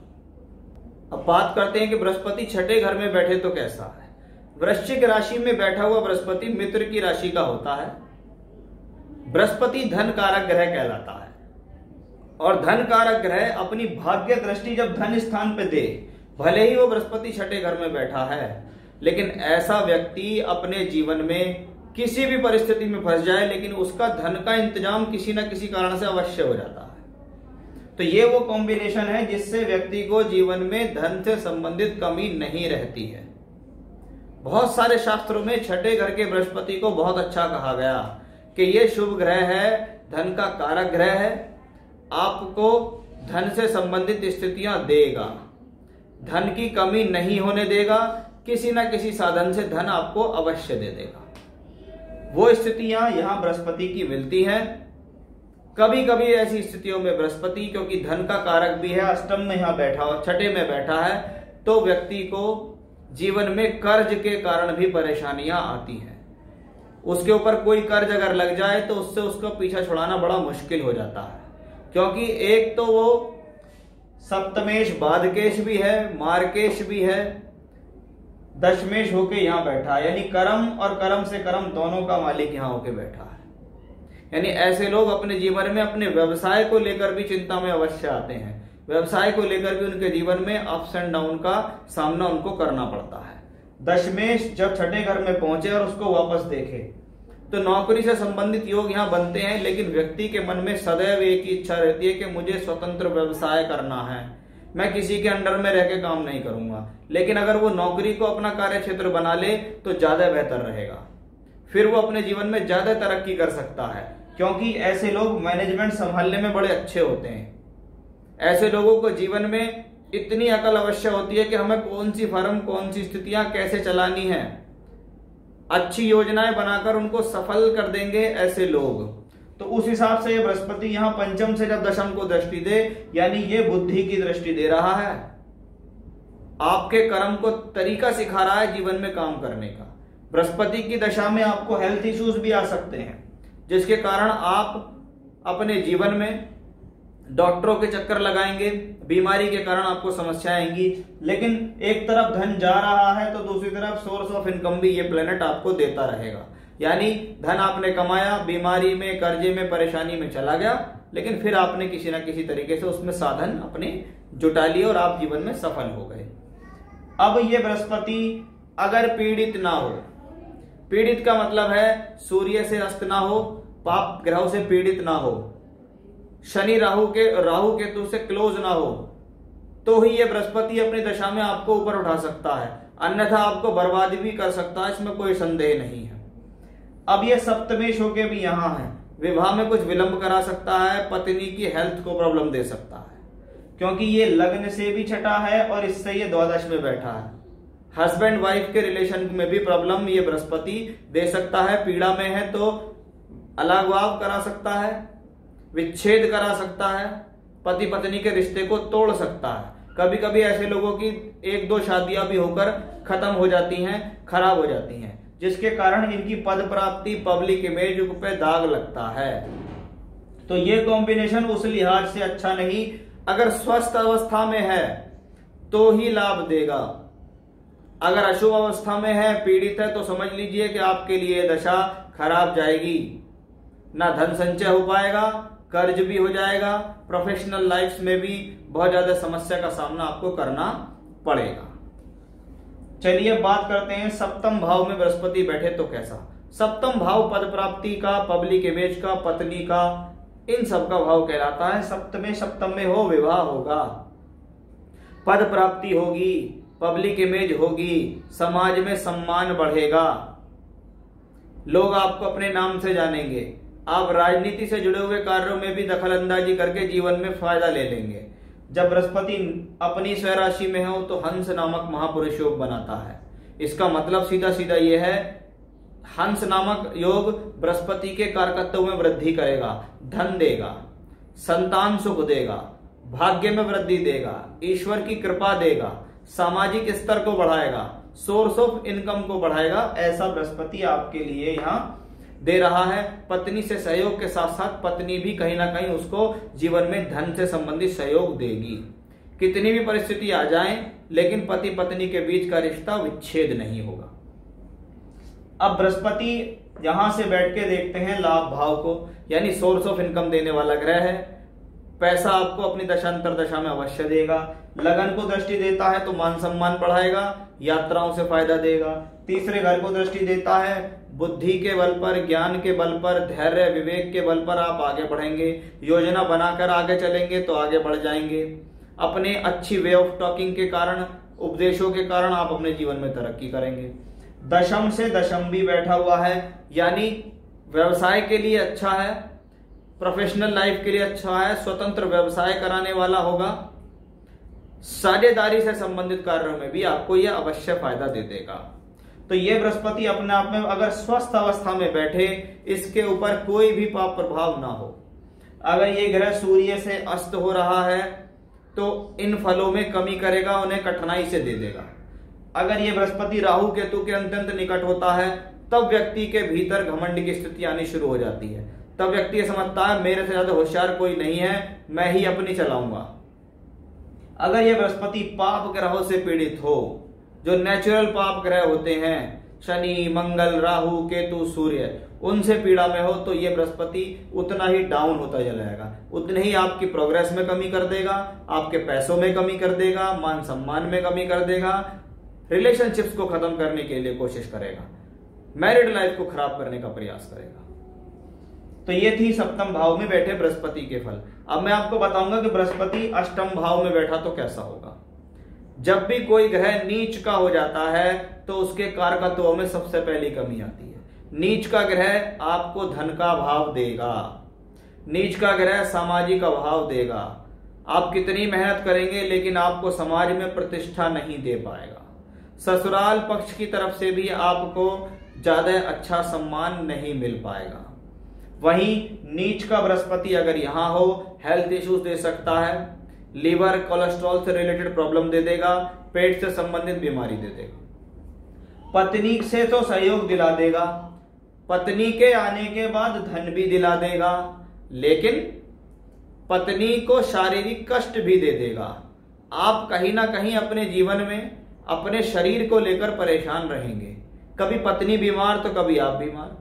Speaker 1: अब बात करते हैं कि बृहस्पति छठे घर में बैठे तो कैसा है। वृश्चिक राशि में बैठा हुआ बृहस्पति मित्र की राशि का होता है। बृहस्पति धन कारक ग्रह कहलाता है, और धन कारक ग्रह अपनी भाग्य दृष्टि जब धन स्थान पे दे, भले ही वो बृहस्पति छठे घर में बैठा है, लेकिन ऐसा व्यक्ति अपने जीवन में किसी भी परिस्थिति में फंस जाए, लेकिन उसका धन का इंतजाम किसी न किसी कारण से अवश्य हो जाता है। तो ये वो कॉम्बिनेशन है जिससे व्यक्ति को जीवन में धन से संबंधित कमी नहीं रहती है। बहुत सारे शास्त्रों में छठे घर के बृहस्पति को बहुत अच्छा कहा गया कि ये शुभ ग्रह है, धन का कारक ग्रह है, आपको धन से संबंधित स्थितियां देगा, धन की कमी नहीं होने देगा, किसी न किसी साधन से धन आपको अवश्य दे देगा। वो स्थितियां यहां बृहस्पति की मिलती हैं। कभी कभी ऐसी स्थितियों में बृहस्पति, क्योंकि धन का कारक भी है, अष्टम में यहां बैठा हो, छठे में बैठा है, तो व्यक्ति को जीवन में कर्ज के कारण भी परेशानियां आती हैं। उसके ऊपर कोई कर्ज अगर लग जाए तो उससे उसका पीछा छुड़ाना बड़ा मुश्किल हो जाता है, क्योंकि एक तो वो सप्तमेश बाधकेश भी है, मार्केश भी है, दशमेश होके यहां बैठा है, यानी कर्म और कर्म से कर्म दोनों का मालिक यहां होके बैठा है। यानी ऐसे लोग अपने जीवन में अपने व्यवसाय को लेकर भी चिंता में अवश्य आते हैं, व्यवसाय को लेकर भी उनके जीवन में अप्स एंड डाउन का सामना उनको करना पड़ता है। दशमेश जब छठे घर में पहुंचे और उसको वापस देखे तो नौकरी से संबंधित योग यहां बनते हैं, लेकिन व्यक्ति के मन में सदैव एक ही इच्छा रहती है कि मुझे स्वतंत्र व्यवसाय करना है, मैं किसी के अंडर में रह के काम नहीं करूंगा। लेकिन अगर वो नौकरी को अपना कार्य क्षेत्र बना ले तो ज्यादा बेहतर रहेगा, फिर वो अपने जीवन में ज्यादा तरक्की कर सकता है, क्योंकि ऐसे लोग मैनेजमेंट संभालने में बड़े अच्छे होते हैं। ऐसे लोगों को जीवन में इतनी अकल अवश्य होती है कि हमें कौन सी फर्म, कौन सी स्थितियां कैसे चलानी है, अच्छी योजनाएं बनाकर उनको सफल कर देंगे ऐसे लोग। तो उस हिसाब से ये बृहस्पति यहाँ पंचम से जब दशम को दृष्टि दे, यानी ये बुद्धि की दृष्टि दे रहा है, आपके कर्म को तरीका सिखा रहा है जीवन में काम करने का। बृहस्पति की दशा में आपको हेल्थ इश्यूज भी आ सकते हैं, जिसके कारण आप अपने जीवन में डॉक्टरों के चक्कर लगाएंगे, बीमारी के कारण आपको समस्याएं आएंगी। लेकिन एक तरफ धन जा रहा है तो दूसरी तरफ सोर्स ऑफ इनकम भी ये प्लेनेट आपको देता रहेगा, यानी धन आपने कमाया, बीमारी में, कर्जे में, परेशानी में चला गया, लेकिन फिर आपने किसी ना किसी तरीके से उसमें साधन अपने जुटा लिए और आप जीवन में सफल हो गए। अब ये बृहस्पति अगर पीड़ित ना हो, पीड़ित का मतलब है सूर्य से अस्त ना हो, पाप ग्रहों से पीड़ित ना हो, शनि राहु केतु से क्लोज ना हो, तो ही ये बृहस्पति अपनी दशा में आपको ऊपर उठा सकता है, अन्यथा आपको बर्बाद भी कर सकता है, इसमें कोई संदेह नहीं है। अब ये सप्तमेश होके भी यहां है, विवाह में कुछ विलंब करा सकता है, पत्नी की हेल्थ को प्रॉब्लम दे सकता है, क्योंकि ये लग्न से भी छठा है और इससे ये द्वादश में बैठा है। हस्बैंड वाइफ के रिलेशन में भी प्रॉब्लम ये बृहस्पति दे सकता है। पीड़ा में है तो अलगाव करा सकता है, विच्छेद करा सकता है, पति पत्नी के रिश्ते को तोड़ सकता है। कभी कभी ऐसे लोगों की 1-2 शादियां भी होकर खत्म हो जाती हैं, खराब हो जाती हैं, जिसके कारण इनकी पद प्राप्ति, पब्लिक इमेज पे दाग लगता है। तो ये कॉम्बिनेशन उस लिहाज से अच्छा नहीं, अगर स्वस्थ अवस्था में है तो ही लाभ देगा। अगर अशुभ अवस्था में है, पीड़ित है, तो समझ लीजिए कि आपके लिए दशा खराब जाएगी, ना धन संचय हो पाएगा, कर्ज भी हो जाएगा, प्रोफेशनल लाइफ में भी बहुत ज्यादा समस्या का सामना आपको करना पड़ेगा। चलिए बात करते हैं सप्तम भाव में बृहस्पति बैठे तो कैसा। सप्तम भाव पद प्राप्ति का, पब्लिक इमेज का, पत्नी का, इन सब का भाव कहलाता है। सप्तम में हो, विवाह होगा, पद प्राप्ति होगी, पब्लिक इमेज होगी, समाज में सम्मान बढ़ेगा, लोग आपको अपने नाम से जानेंगे, आप राजनीति से जुड़े हुए कार्यों में भी दखल अंदाजी करके जीवन में फायदा ले लेंगे। जब बृहस्पति अपनी स्वयं राशि में हो तो हंस नामक महापुरुष योग बनाता है। इसका मतलब सीधा सीधा यह है, हंस नामक योग बृहस्पति के कारकत्व में वृद्धि करेगा, धन देगा, संतान सुख देगा, भाग्य में वृद्धि देगा, ईश्वर की कृपा देगा, सामाजिक स्तर को बढ़ाएगा, सोर्स ऑफ इनकम को बढ़ाएगा। ऐसा बृहस्पति आपके लिए यहाँ दे रहा है। पत्नी से सहयोग के साथ साथ पत्नी भी कहीं ना कहीं उसको जीवन में धन से संबंधित सहयोग देगी। कितनी भी परिस्थिति आ जाए, लेकिन पति पत्नी के बीच का रिश्ता विच्छेद नहीं होगा। अब बृहस्पति यहां से बैठ के देखते हैं लाभ भाव को, यानी सोर्स ऑफ इनकम देने वाला ग्रह है। पैसा आपको अपनी दशांतर दशा में अवश्य देगा। लगन को दृष्टि देता है तो मान सम्मान बढ़ाएगा, यात्राओं से फायदा देगा। तीसरे घर को दृष्टि देता है, बुद्धि के बल पर, ज्ञान के बल पर, धैर्य विवेक के बल पर आप आगे बढ़ेंगे। योजना बनाकर आगे चलेंगे तो आगे बढ़ जाएंगे। अपने अच्छी वे ऑफ टॉकिंग के कारण, उपदेशों के कारण आप अपने जीवन में तरक्की करेंगे। दशम से दशम भी बैठा हुआ है, यानी व्यवसाय के लिए अच्छा है, प्रोफेशनल लाइफ के लिए अच्छा है, स्वतंत्र व्यवसाय कराने वाला होगा। साझेदारी से संबंधित कार्यों में भी आपको यह अवश्य फायदा दे देगा। तो ये बृहस्पति अपने आप में अगर स्वस्थ अवस्था में बैठे, इसके ऊपर कोई भी पाप प्रभाव ना हो। अगर ये ग्रह सूर्य से अस्त हो रहा है तो इन फलों में कमी करेगा, उन्हें कठिनाई से दे देगा। अगर ये बृहस्पति राहु केतु के अत्यंत निकट होता है, तब व्यक्ति के भीतर घमंड की स्थिति आनी शुरू हो जाती है। तब व्यक्ति ये समझता है मेरे से ज्यादा होशियार कोई नहीं है, मैं ही अपनी चलाऊंगा। अगर ये बृहस्पति पाप ग्रहों से पीड़ित हो, जो नेचुरल पाप ग्रह होते हैं, शनि, मंगल, राहु, केतु, सूर्य, उनसे पीड़ा में हो, तो ये बृहस्पति उतना ही डाउन होता जाएगा, उतने ही आपकी प्रोग्रेस में कमी कर देगा, आपके पैसों में कमी कर देगा, मान सम्मान में कमी कर देगा, रिलेशनशिप्स को खत्म करने के लिए कोशिश करेगा, मैरिड लाइफ को खराब करने का प्रयास करेगा। तो ये थी सप्तम भाव में बैठे बृहस्पति के फल। अब मैं आपको बताऊंगा कि बृहस्पति अष्टम भाव में बैठा तो कैसा होगा। जब भी कोई ग्रह नीच का हो जाता है तो उसके कारकत्वों में सबसे पहली कमी आती है। नीच का ग्रह आपको धन का भाव देगा, नीच का ग्रह सामाजिक अभाव देगा। आप कितनी मेहनत करेंगे लेकिन आपको समाज में प्रतिष्ठा नहीं दे पाएगा। ससुराल पक्ष की तरफ से भी आपको ज्यादा अच्छा सम्मान नहीं मिल पाएगा। वहीं नीच का बृहस्पति अगर यहां हो, हेल्थ इश्यूज दे सकता है, लीवर कोलेस्ट्रॉल से रिलेटेड प्रॉब्लम दे देगा, पेट से संबंधित बीमारी दे देगा। पत्नी से तो सहयोग दिला देगा, पत्नी के आने के बाद धन भी दिला देगा, लेकिन पत्नी को शारीरिक कष्ट भी दे देगा। आप कहीं ना कहीं अपने जीवन में अपने शरीर को लेकर परेशान रहेंगे। कभी पत्नी बीमार तो कभी आप बीमार,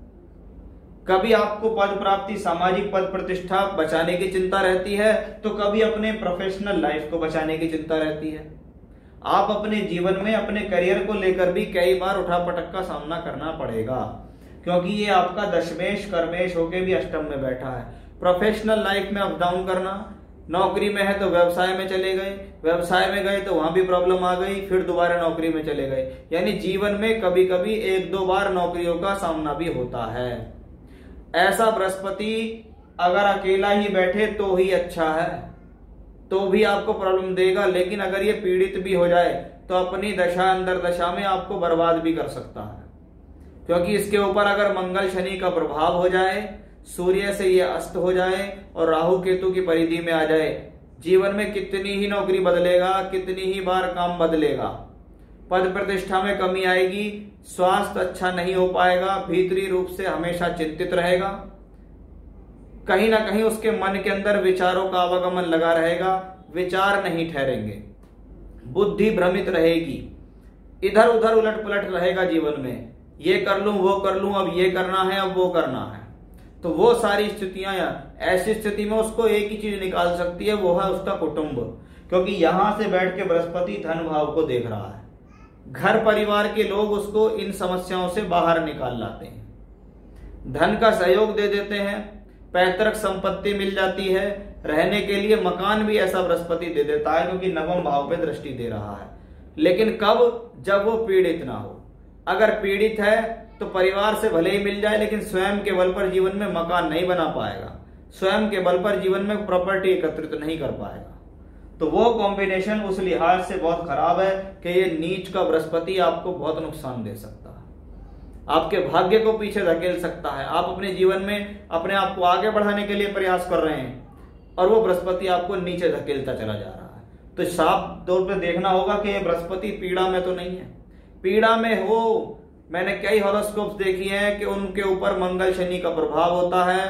Speaker 1: कभी आपको पद प्राप्ति, सामाजिक पद प्रतिष्ठा बचाने की चिंता रहती है, तो कभी अपने प्रोफेशनल लाइफ को बचाने की चिंता रहती है। आप अपने जीवन में अपने करियर को लेकर भी कई बार उठापटक का सामना करना पड़ेगा, क्योंकि ये आपका दशमेश कर्मेश होके भी अष्टम में बैठा है। प्रोफेशनल लाइफ में अप डाउन करना, नौकरी में है तो व्यवसाय में चले गए, व्यवसाय में गए तो वहां भी प्रॉब्लम आ गई, फिर दोबारा नौकरी में चले गए, यानी जीवन में कभी कभी 1-2 बार नौकरियों का सामना भी होता है। ऐसा बृहस्पति अगर अकेला ही बैठे तो ही अच्छा है, तो भी आपको प्रॉब्लम देगा, लेकिन अगर ये पीड़ित भी हो जाए तो अपनी दशा अंदर दशा में आपको बर्बाद भी कर सकता है, क्योंकि इसके ऊपर अगर मंगल शनि का प्रभाव हो जाए, सूर्य से ये अस्त हो जाए और राहु केतु की परिधि में आ जाए, जीवन में कितनी ही नौकरी बदलेगा, कितनी ही बार काम बदलेगा, पद प्रतिष्ठा में कमी आएगी, स्वास्थ्य अच्छा नहीं हो पाएगा, भीतरी रूप से हमेशा चिंतित रहेगा, कहीं ना कहीं उसके मन के अंदर विचारों का आवागमन लगा रहेगा, विचार नहीं ठहरेंगे, बुद्धि भ्रमित रहेगी, इधर उधर उलट पुलट रहेगा जीवन में, ये कर लूं वो कर लूं, अब ये करना है अब वो करना है। तो वो सारी स्थितियां, ऐसी स्थिति में उसको एक ही चीज निकाल सकती है, वो है उसका कुटुंब, क्योंकि यहां से बैठ के बृहस्पति धन भाव को देख रहा है। घर परिवार के लोग उसको इन समस्याओं से बाहर निकाल लाते हैं, धन का सहयोग दे देते हैं, पैतृक संपत्ति मिल जाती है, रहने के लिए मकान भी ऐसा बृहस्पति दे देता है, क्योंकि नवम भाव पे दृष्टि दे रहा है। लेकिन कब? जब वो पीड़ित ना हो। अगर पीड़ित है तो परिवार से भले ही मिल जाए, लेकिन स्वयं के बल पर जीवन में मकान नहीं बना पाएगा, स्वयं के बल पर जीवन में प्रॉपर्टी एकत्रित नहीं कर पाएगा। तो वो कॉम्बिनेशन उस लिहाज से बहुत खराब है कि ये नीच का बृहस्पति आपको बहुत नुकसान दे सकता है, आपके भाग्य को पीछे धकेल सकता है। आप अपने जीवन में अपने आप को आगे बढ़ाने के लिए प्रयास कर रहे हैं और वो बृहस्पति आपको नीचे धकेलता चला जा रहा है। तो साफ तौर पे देखना होगा कि ये बृहस्पति पीड़ा में तो नहीं है। पीड़ा में हो, मैंने कई हॉरोस्कोप्स देखी हैं कि उनके ऊपर मंगल शनि का प्रभाव होता है,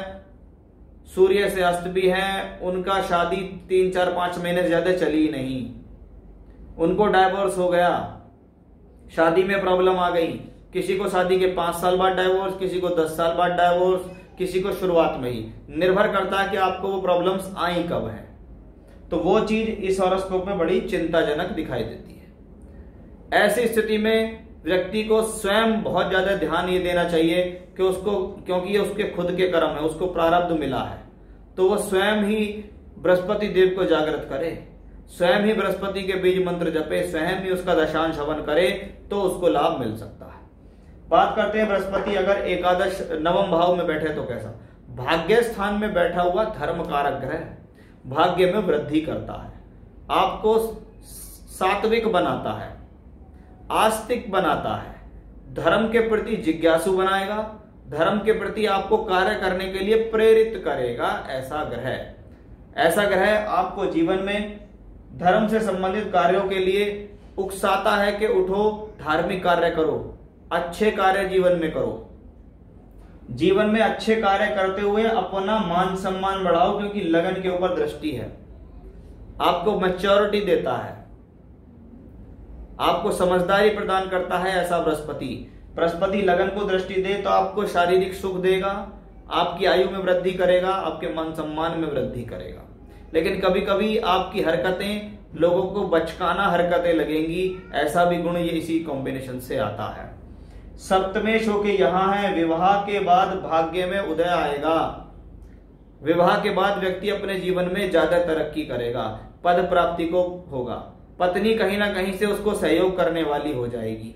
Speaker 1: सूर्य से अस्त भी है, उनका शादी 3-4-5 महीने से ज्यादा चली ही नहीं, उनको डाइवोर्स हो गया, शादी में प्रॉब्लम आ गई, किसी को शादी के 5 साल बाद डाइवोर्स, किसी को 10 साल बाद डाइवोर्स, किसी को शुरुआत में ही। निर्भर करता है कि आपको वो प्रॉब्लम्स आई कब है। तो वो चीज इस हॉरोस्कोप में बड़ी चिंताजनक दिखाई देती है। ऐसी स्थिति में व्यक्ति को स्वयं बहुत ज्यादा ध्यान ये देना चाहिए कि उसको, क्योंकि ये उसके खुद के कर्म है, उसको प्रारब्ध मिला है, तो वो स्वयं ही बृहस्पति देव को जागृत करे, स्वयं ही बृहस्पति के बीज मंत्र जपे, स्वयं ही उसका दशांश हवन करे, तो उसको लाभ मिल सकता है। बात करते हैं बृहस्पति अगर एकादश नवम भाव में बैठे तो कैसा। भाग्य स्थान में बैठा हुआ धर्म कारक ग्रह भाग्य में वृद्धि करता है, आपको सात्विक बनाता है, आस्तिक बनाता है, धर्म के प्रति जिज्ञासु बनाएगा, धर्म के प्रति आपको कार्य करने के लिए प्रेरित करेगा। ऐसा ग्रह आपको जीवन में धर्म से संबंधित कार्यों के लिए उकसाता है कि उठो, धार्मिक कार्य करो, अच्छे कार्य जीवन में करो, जीवन में अच्छे कार्य करते हुए अपना मान सम्मान बढ़ाओ, क्योंकि लगन के ऊपर दृष्टि है, आपको मैच्योरिटी देता है, आपको समझदारी प्रदान करता है। ऐसा बृहस्पति लगन को दृष्टि दे तो आपको शारीरिक सुख देगा, आपकी आयु में वृद्धि करेगा, आपके मान सम्मान में वृद्धि करेगा। लेकिन कभी कभी आपकी हरकतें लोगों को बचकाना हरकतें लगेंगी, ऐसा भी गुण ये इसी कॉम्बिनेशन से आता है। सप्तमेश होके यहां है, विवाह के बाद भाग्य में उदय आएगा, विवाह के बाद व्यक्ति अपने जीवन में ज्यादा तरक्की करेगा, पद प्राप्ति को होगा, पत्नी कहीं ना कहीं से उसको सहयोग करने वाली हो जाएगी।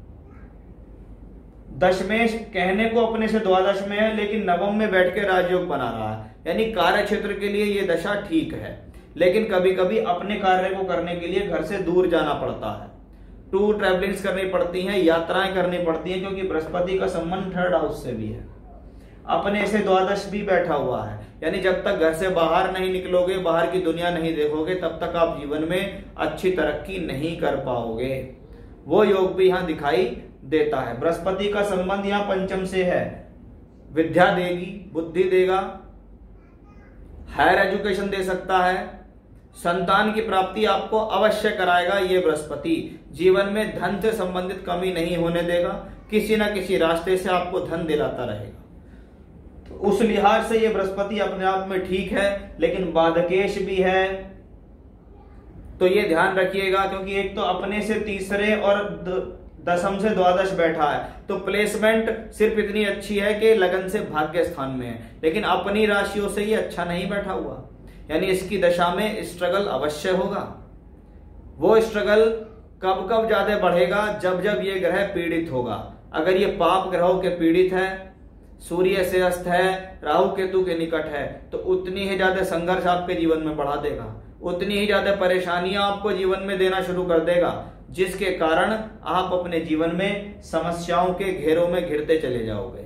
Speaker 1: दशमेश कहने को अपने से द्वादश में है, लेकिन नवम में बैठ के राजयोग बना रहा है, यानी कार्य क्षेत्र के लिए ये दशा ठीक है, लेकिन कभी कभी अपने कार्य को करने के लिए घर से दूर जाना पड़ता है, टूर ट्रैवलिंग्स करनी पड़ती हैं, यात्राएं करनी पड़ती हैं, क्योंकि बृहस्पति का संबंध 3rd हाउस से भी है, अपने से द्वादश भी बैठा हुआ है, यानी जब तक घर से बाहर नहीं निकलोगे, बाहर की दुनिया नहीं देखोगे, तब तक आप जीवन में अच्छी तरक्की नहीं कर पाओगे। वो योग भी यहां दिखाई देता है। बृहस्पति का संबंध यहां पंचम से है, विद्या देगी, बुद्धि देगा, हायर एजुकेशन दे सकता है, संतान की प्राप्ति आपको अवश्य कराएगा। ये बृहस्पति जीवन में धन से संबंधित कमी नहीं होने देगा, किसी ना किसी रास्ते से आपको धन दिलाता रहेगा। तो उस लिहाज से ये बृहस्पति अपने आप में ठीक है, लेकिन बाधकेश भी है, तो ये ध्यान रखिएगा, क्योंकि एक तो अपने से तीसरे और दशम से द्वादश बैठा है, तो प्लेसमेंट सिर्फ इतनी अच्छी है कि लगन से भाग्य स्थान में है, लेकिन अपनी राशियों से ये अच्छा नहीं बैठा हुआ, यानी इसकी दशा में स्ट्रगल अवश्य होगा। वो स्ट्रगल कब कब ज्यादा बढ़ेगा, जब जब ये ग्रह पीड़ित होगा। अगर ये पाप ग्रहों के पीड़ित है, सूर्य से अस्त है, राहु केतु के निकट है, तो उतनी ही ज्यादा संघर्ष आपके जीवन में बढ़ा देगा, उतनी ही ज्यादा परेशानियां आपको जीवन में देना शुरू कर देगा, जिसके कारण आप अपने जीवन में समस्याओं के घेरों में घिरते चले जाओगे।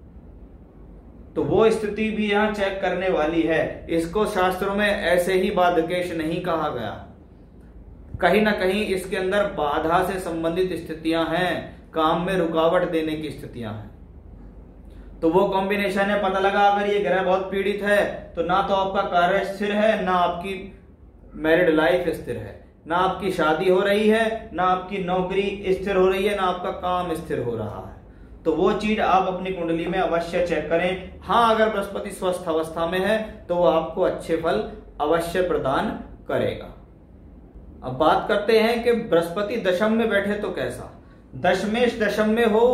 Speaker 1: तो वो स्थिति भी यहां चेक करने वाली है। इसको शास्त्रों में ऐसे ही बाधकेश नहीं कहा गया, कहीं ना कहीं इसके अंदर बाधा से संबंधित स्थितियां हैं, काम में रुकावट देने की स्थितियां हैं। तो वो कॉम्बिनेशन है, पता लगा अगर ये ग्रह बहुत पीड़ित है तो ना तो आपका कार्य स्थिर है, ना आपकी मैरिड लाइफ स्थिर है, ना आपकी शादी हो रही है, ना आपकी नौकरी स्थिर हो रही है, ना आपका काम स्थिर हो रहा है। तो वो चीज आप अपनी कुंडली में अवश्य चेक करें। हाँ, अगर बृहस्पति स्वस्थ अवस्था में है तो वो आपको अच्छे फल अवश्य प्रदान करेगा। अब बात करते हैं कि बृहस्पति दशम में बैठे तो कैसा। दशमेश दशम में हो,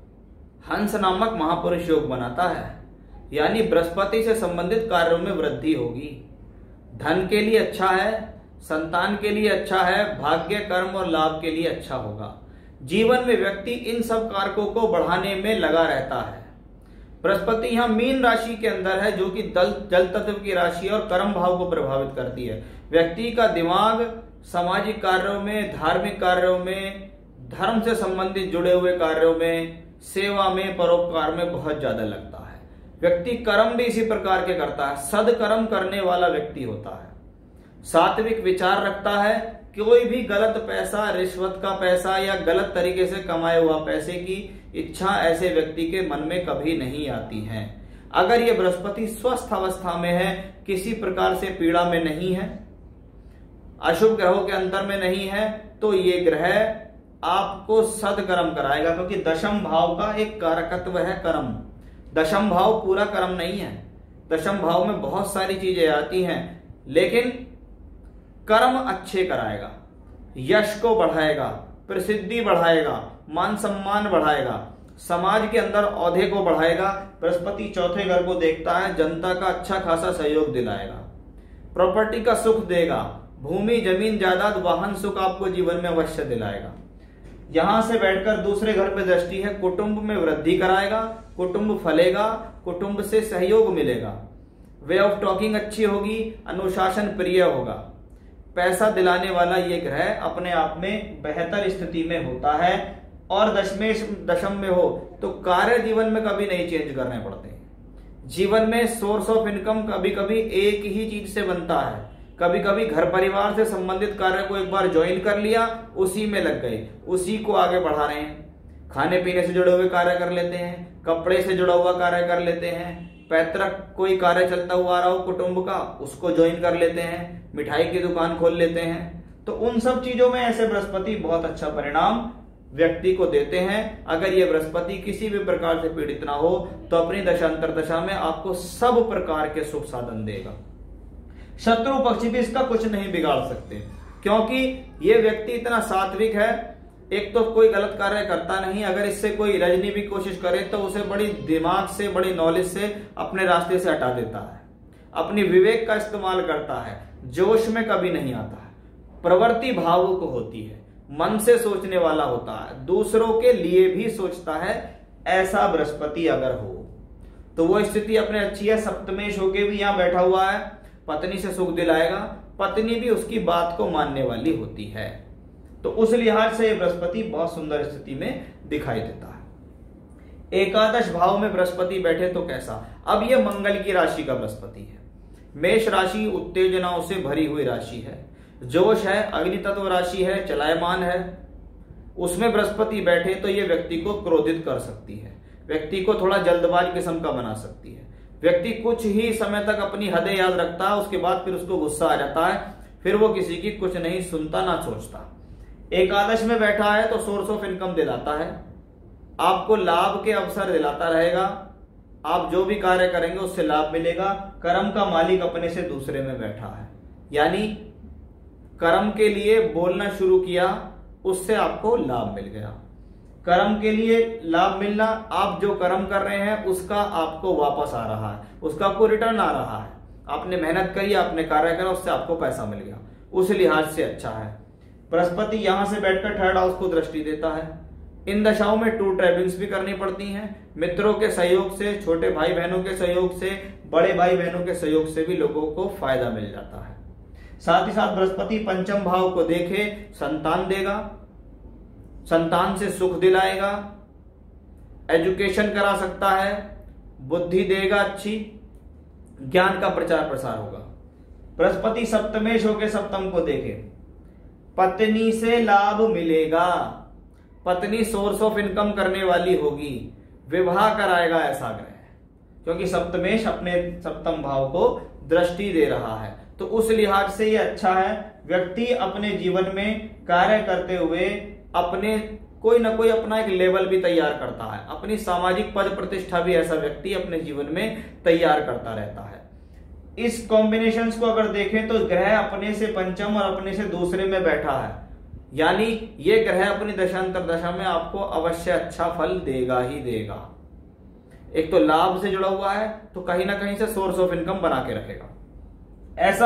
Speaker 1: हंस नामक महापुरुष योग बनाता है, यानी बृहस्पति से संबंधित कार्यों में वृद्धि होगी। धन के लिए अच्छा है, संतान के लिए अच्छा है, भाग्य कर्म और लाभ के लिए अच्छा होगा। जीवन में व्यक्ति इन सब कारकों को बढ़ाने में लगा रहता है। बृहस्पति यहाँ मीन राशि के अंदर है, जो कि जल तत्व की राशि और कर्म भाव को प्रभावित करती है। व्यक्ति का दिमाग सामाजिक कार्यों में, धार्मिक कार्यों में, धर्म से संबंधित जुड़े हुए कार्यों में, सेवा में, परोपकार में बहुत ज्यादा लगता है। व्यक्ति कर्म भी इसी प्रकार के करता है, सदकर्म करने वाला व्यक्ति होता है, सात्विक विचार रखता है। कोई भी गलत पैसा, रिश्वत का पैसा या गलत तरीके से कमाए हुआ पैसे की इच्छा ऐसे व्यक्ति के मन में कभी नहीं आती है। अगर ये बृहस्पति स्वस्थ अवस्था में है, किसी प्रकार से पीड़ा में नहीं है, अशुभ ग्रहों के अंतर में नहीं है, तो ये ग्रह आपको सदकर्म कराएगा, क्योंकि दशम भाव का एक कारकत्व है कर्म। दशम भाव पूरा कर्म नहीं है, दशम भाव में बहुत सारी चीजें आती हैं, लेकिन कर्म अच्छे कराएगा, यश को बढ़ाएगा, प्रसिद्धि बढ़ाएगा, मान सम्मान बढ़ाएगा, समाज के अंदर औहदे को बढ़ाएगा। बृहस्पति चौथे घर को देखता है, जनता का अच्छा खासा सहयोग दिलाएगा, प्रॉपर्टी का सुख देगा, भूमि जमीन जायदाद वाहन सुख आपको जीवन में अवश्य दिलाएगा। यहां से बैठकर दूसरे घर पे दृष्टि है, कुटुंब में वृद्धि कराएगा, कुटुंब फलेगा, कुटुंब से सहयोग मिलेगा, वे ऑफ टॉकिंग अच्छी होगी, अनुशासन प्रिय होगा। पैसा दिलाने वाला ये ग्रह अपने आप में बेहतर स्थिति में होता है। और दशम में हो तो कार्य जीवन में कभी नहीं चेंज करने पड़ते। जीवन में सोर्स ऑफ इनकम कभी कभी एक ही चीज से बनता है। कभी कभी घर परिवार से संबंधित कार्य को एक बार ज्वाइन कर लिया, उसी में लग गए, उसी को आगे बढ़ा रहे हैं। खाने पीने से जुड़े हुए कार्य कर लेते हैं, कपड़े से जुड़ा हुआ कार्य कर लेते हैं, पैतृक कोई कार्य चलता हुआ आ रहा हो कुटुंब का, उसको ज्वाइन कर लेते हैं, मिठाई की दुकान खोल लेते हैं। तो उन सब चीजों में ऐसे बृहस्पति बहुत अच्छा परिणाम व्यक्ति को देते हैं। अगर ये बृहस्पति किसी भी प्रकार से पीड़ित ना हो तो अपनी दशांतर दशा में आपको सब प्रकार के सुख साधन देगा। शत्रु पक्ष भी इसका कुछ नहीं बिगाड़ सकते, क्योंकि ये व्यक्ति इतना सात्विक है। एक तो कोई गलत कार्य करता नहीं, अगर इससे कोई रजनी भी कोशिश करे तो उसे बड़ी दिमाग से, बड़ी नॉलेज से अपने रास्ते से हटा देता है, अपनी विवेक का इस्तेमाल करता है, जोश में कभी नहीं आता है, प्रवृत्ति भावुक होती है, मन से सोचने वाला होता है, दूसरों के लिए भी सोचता है। ऐसा बृहस्पति अगर हो तो वो स्थिति अपने अच्छी है। सप्तमेश होके भी यहाँ बैठा हुआ है, पत्नी से सुख दिलाएगा, पत्नी भी उसकी बात को मानने वाली होती है। तो उस लिहाज से ये बृहस्पति बहुत सुंदर स्थिति में दिखाई देता है। एकादश भाव में बृहस्पति बैठे तो कैसा। अब ये मंगल की राशि का बृहस्पति है। मेष राशि उत्तेजनाओं से भरी हुई राशि है, जोश है, अग्नि तत्व राशि है, चलायमान है। उसमें बृहस्पति बैठे तो ये व्यक्ति को क्रोधित कर सकती है, व्यक्ति को थोड़ा जल्दबाज किस्म का बना सकती है। व्यक्ति कुछ ही समय तक अपनी हदें याद रखता है, उसके बाद फिर उसको गुस्सा आ जाता है, फिर वो किसी की कुछ नहीं सुनता ना सोचता। एकादश में बैठा है तो सोर्स ऑफ इनकम दिलाता है, आपको लाभ के अवसर दिलाता रहेगा, आप जो भी कार्य करेंगे उससे लाभ मिलेगा। कर्म का मालिक अपने से दूसरे में बैठा है, यानी कर्म के लिए बोलना शुरू किया, उससे आपको लाभ मिल गया। कर्म के लिए लाभ मिलना, आप जो कर्म कर रहे हैं उसका आपको वापस आ रहा है, उसका आपको रिटर्न आ रहा है। आपने मेहनत करी, आपने कार्य करा, उससे आपको पैसा मिल गया, उस लिहाज से अच्छा है। बृहस्पति यहां से बैठकर थर्ड हाउस को दृष्टि देता है। इन दशाओं में टूर ट्रैवलिंग्स भी करनी पड़ती हैं। मित्रों के सहयोग से, छोटे भाई बहनों के सहयोग से, बड़े भाई बहनों के सहयोग से भी लोगों को फायदा मिल जाता है। साथ ही साथ बृहस्पति पंचम भाव को देखे संतान देगा, संतान से सुख दिलाएगा, एजुकेशन करा सकता है, बुद्धि देगा अच्छी, ज्ञान का प्रचार प्रसार होगा। बृहस्पति सप्तमेश होकर सप्तम को देखे, पत्नी से लाभ मिलेगा, पत्नी सोर्स ऑफ इनकम करने वाली होगी, विवाह कराएगा ऐसा ग्रह, क्योंकि सप्तमेश अपने सप्तम भाव को दृष्टि दे रहा है। तो उस लिहाज से ये अच्छा है। व्यक्ति अपने जीवन में कार्य करते हुए अपने कोई ना कोई अपना एक लेवल भी तैयार करता है, अपनी सामाजिक पद प्रतिष्ठा भी ऐसा व्यक्ति अपने जीवन में तैयार करता रहता है। इस कॉम्बिनेशंस को अगर देखें तो ग्रह अपने से पंचम और अपने से दूसरे में बैठा है, यानी ये ग्रह अपनी दशांतर दशा में आपको अवश्य अच्छा फल देगा ही देगा। एक तो लाभ से जुड़ा हुआ है, तो कहीं ना कहीं से सोर्स ऑफ इनकम बना के रखेगा। ऐसा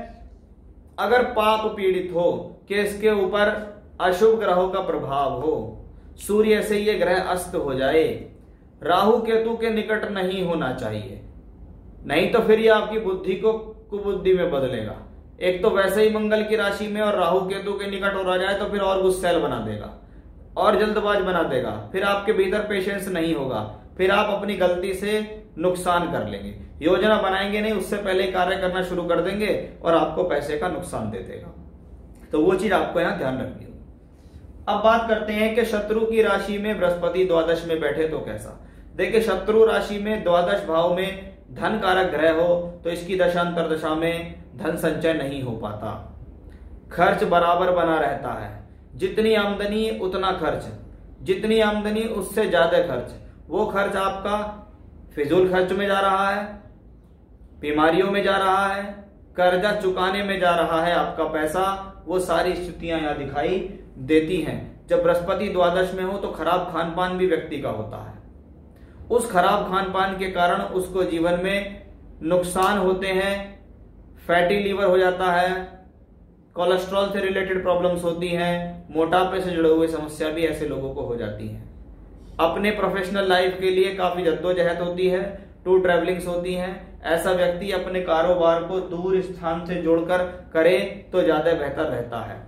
Speaker 1: ग्रह अगर पाप पीड़ित हो कि इसके ऊपर अशुभ ग्रहों का प्रभाव हो, सूर्य से ये ग्रह अस्त हो जाए, राहु केतु के निकट नहीं होना चाहिए, नहीं तो फिर ये आपकी बुद्धि को कुबुद्धि में बदलेगा। एक तो वैसे ही मंगल की राशि में और राहु केतु के निकट हो जाए तो फिर और गुस्सैल बना देगा और जल्दबाज बना देगा, फिर आपके भीतर पेशेंस नहीं होगा, फिर आप अपनी गलती से नुकसान कर लेंगे। योजना बनाएंगे नहीं, उससे पहले कार्य करना शुरू कर देंगे और आपको पैसे का नुकसान दे देगा। तो वो चीज आपको यहां ध्यान रखनी होगी। अब बात करते हैं कि शत्रु की राशि में बृहस्पति द्वादश में बैठे तो कैसा। देखिए, शत्रु राशि में द्वादश भाव में धन कारक ग्रह हो तो इसकी दशांतर दशा में धन संचय नहीं हो पाता, खर्च बराबर बना रहता है। जितनी आमदनी उतना खर्च, जितनी आमदनी उससे ज्यादा खर्च। वो खर्च आपका फिजूल खर्च में जा रहा है, बीमारियों में जा रहा है, कर्जा चुकाने में जा रहा है आपका पैसा। वो सारी स्थितियां यहां दिखाई देती हैं। जब बृहस्पति द्वादश में हो तो खराब खान पान भी व्यक्ति का होता है। उस खराब खान पान के कारण उसको जीवन में नुकसान होते हैं, फैटी लीवर हो जाता है, कोलेस्ट्रॉल से रिलेटेड प्रॉब्लम्स होती हैं, मोटापे से जुड़े हुए समस्या भी ऐसे लोगों को हो जाती है। अपने प्रोफेशनल लाइफ के लिए काफी जद्दोजहद होती है, टूर ट्रैवलिंग्स होती हैं। ऐसा व्यक्ति अपने कारोबार को दूर स्थान से जोड़कर करे तो ज्यादा बेहतर रहता है।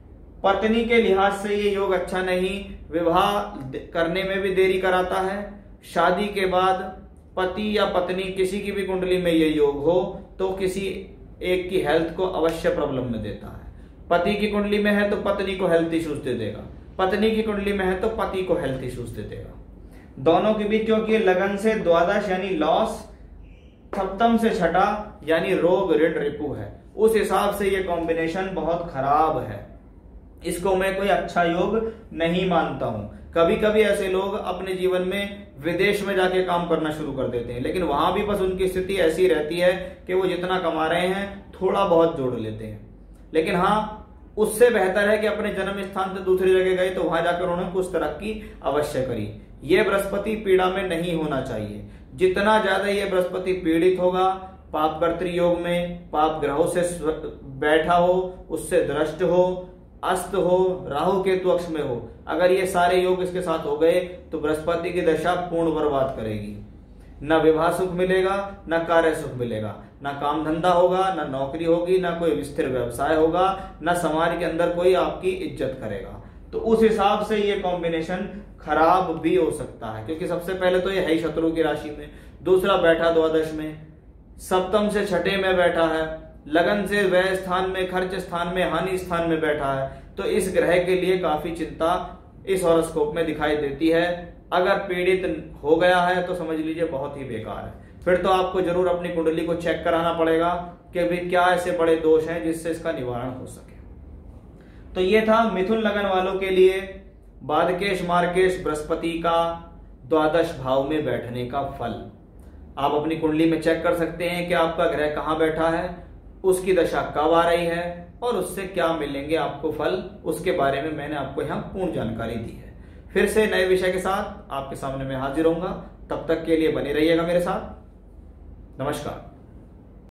Speaker 1: पत्नी के लिहाज से ये योग अच्छा नहीं, विवाह करने में भी देरी कराता है। शादी के बाद पति या पत्नी किसी की भी कुंडली में ये योग हो तो किसी एक की हेल्थ को अवश्य प्रॉब्लम में देता है। पति की कुंडली में है तो पत्नी को हेल्थ इश्यूज दे देगा, पत्नी की कुंडली में है तो पति को हेल्थ इश्यूज दे देगा। दोनों के बीच, क्योंकि लगन से द्वादश यानी लॉस, सप्तम से छठा यानी रोग ऋण रिपु है, उस हिसाब से ये कॉम्बिनेशन बहुत खराब है। इसको मैं कोई अच्छा योग नहीं मानता हूं। कभी कभी ऐसे लोग अपने जीवन में विदेश में जाके काम करना शुरू कर देते हैं, लेकिन वहां भी बस उनकी स्थिति ऐसी रहती है कि वो जितना कमा रहे हैं थोड़ा बहुत जोड़ लेते हैं। लेकिन हाँ, उससे बेहतर है कि अपने जन्म स्थान से दूसरी जगह गए तो वहां जाकर उन्होंने कुछ तरक्की अवश्य करी। ये बृहस्पति पीड़ा में नहीं होना चाहिए। जितना ज्यादा ये बृहस्पति पीड़ित होगा, पाप कर्तृ योग में पाप ग्रहों से बैठा हो, उससे दृष्ट हो, अस्त हो, राहु केतु अक्ष में हो, अगर ये सारे योग इसके साथ हो गए तो बृहस्पति की दशा पूर्ण बर्बाद करेगी। न विवाह सुख मिलेगा, न कार्य सुख मिलेगा, न काम धंधा होगा, न नौकरी होगी, न कोई स्थिर व्यवसाय होगा, न समाज के अंदर कोई आपकी इज्जत करेगा। तो उस हिसाब से ये कॉम्बिनेशन खराब भी हो सकता है, क्योंकि सबसे पहले तो ये है शत्रु की राशि में, दूसरा बैठा द्वादश में, सप्तम से छठे में बैठा है, लगन से व्यय स्थान में, खर्च स्थान में, हानि स्थान में बैठा है। तो इस ग्रह के लिए काफी चिंता इस हॉरोस्कोप में दिखाई देती है। अगर पीड़ित हो गया है तो समझ लीजिए बहुत ही बेकार है। फिर तो आपको जरूर अपनी कुंडली को चेक कराना पड़ेगा कि भी क्या ऐसे बड़े दोष हैं जिससे इसका निवारण हो सके। तो ये था मिथुन लगन वालों के लिए बादकेश मार्केश बृहस्पति का द्वादश भाव में बैठने का फल। आप अपनी कुंडली में चेक कर सकते हैं कि आपका ग्रह कहां बैठा है, उसकी दशा कब आ रही है और उससे क्या मिलेंगे आपको फल, उसके बारे में मैंने आपको यहाँ पूर्ण जानकारी दी है। फिर से नए विषय के साथ आपके सामने मैं हाजिर होऊंगा। तब तक के लिए बने रहिएगा मेरे साथ। नमस्कार।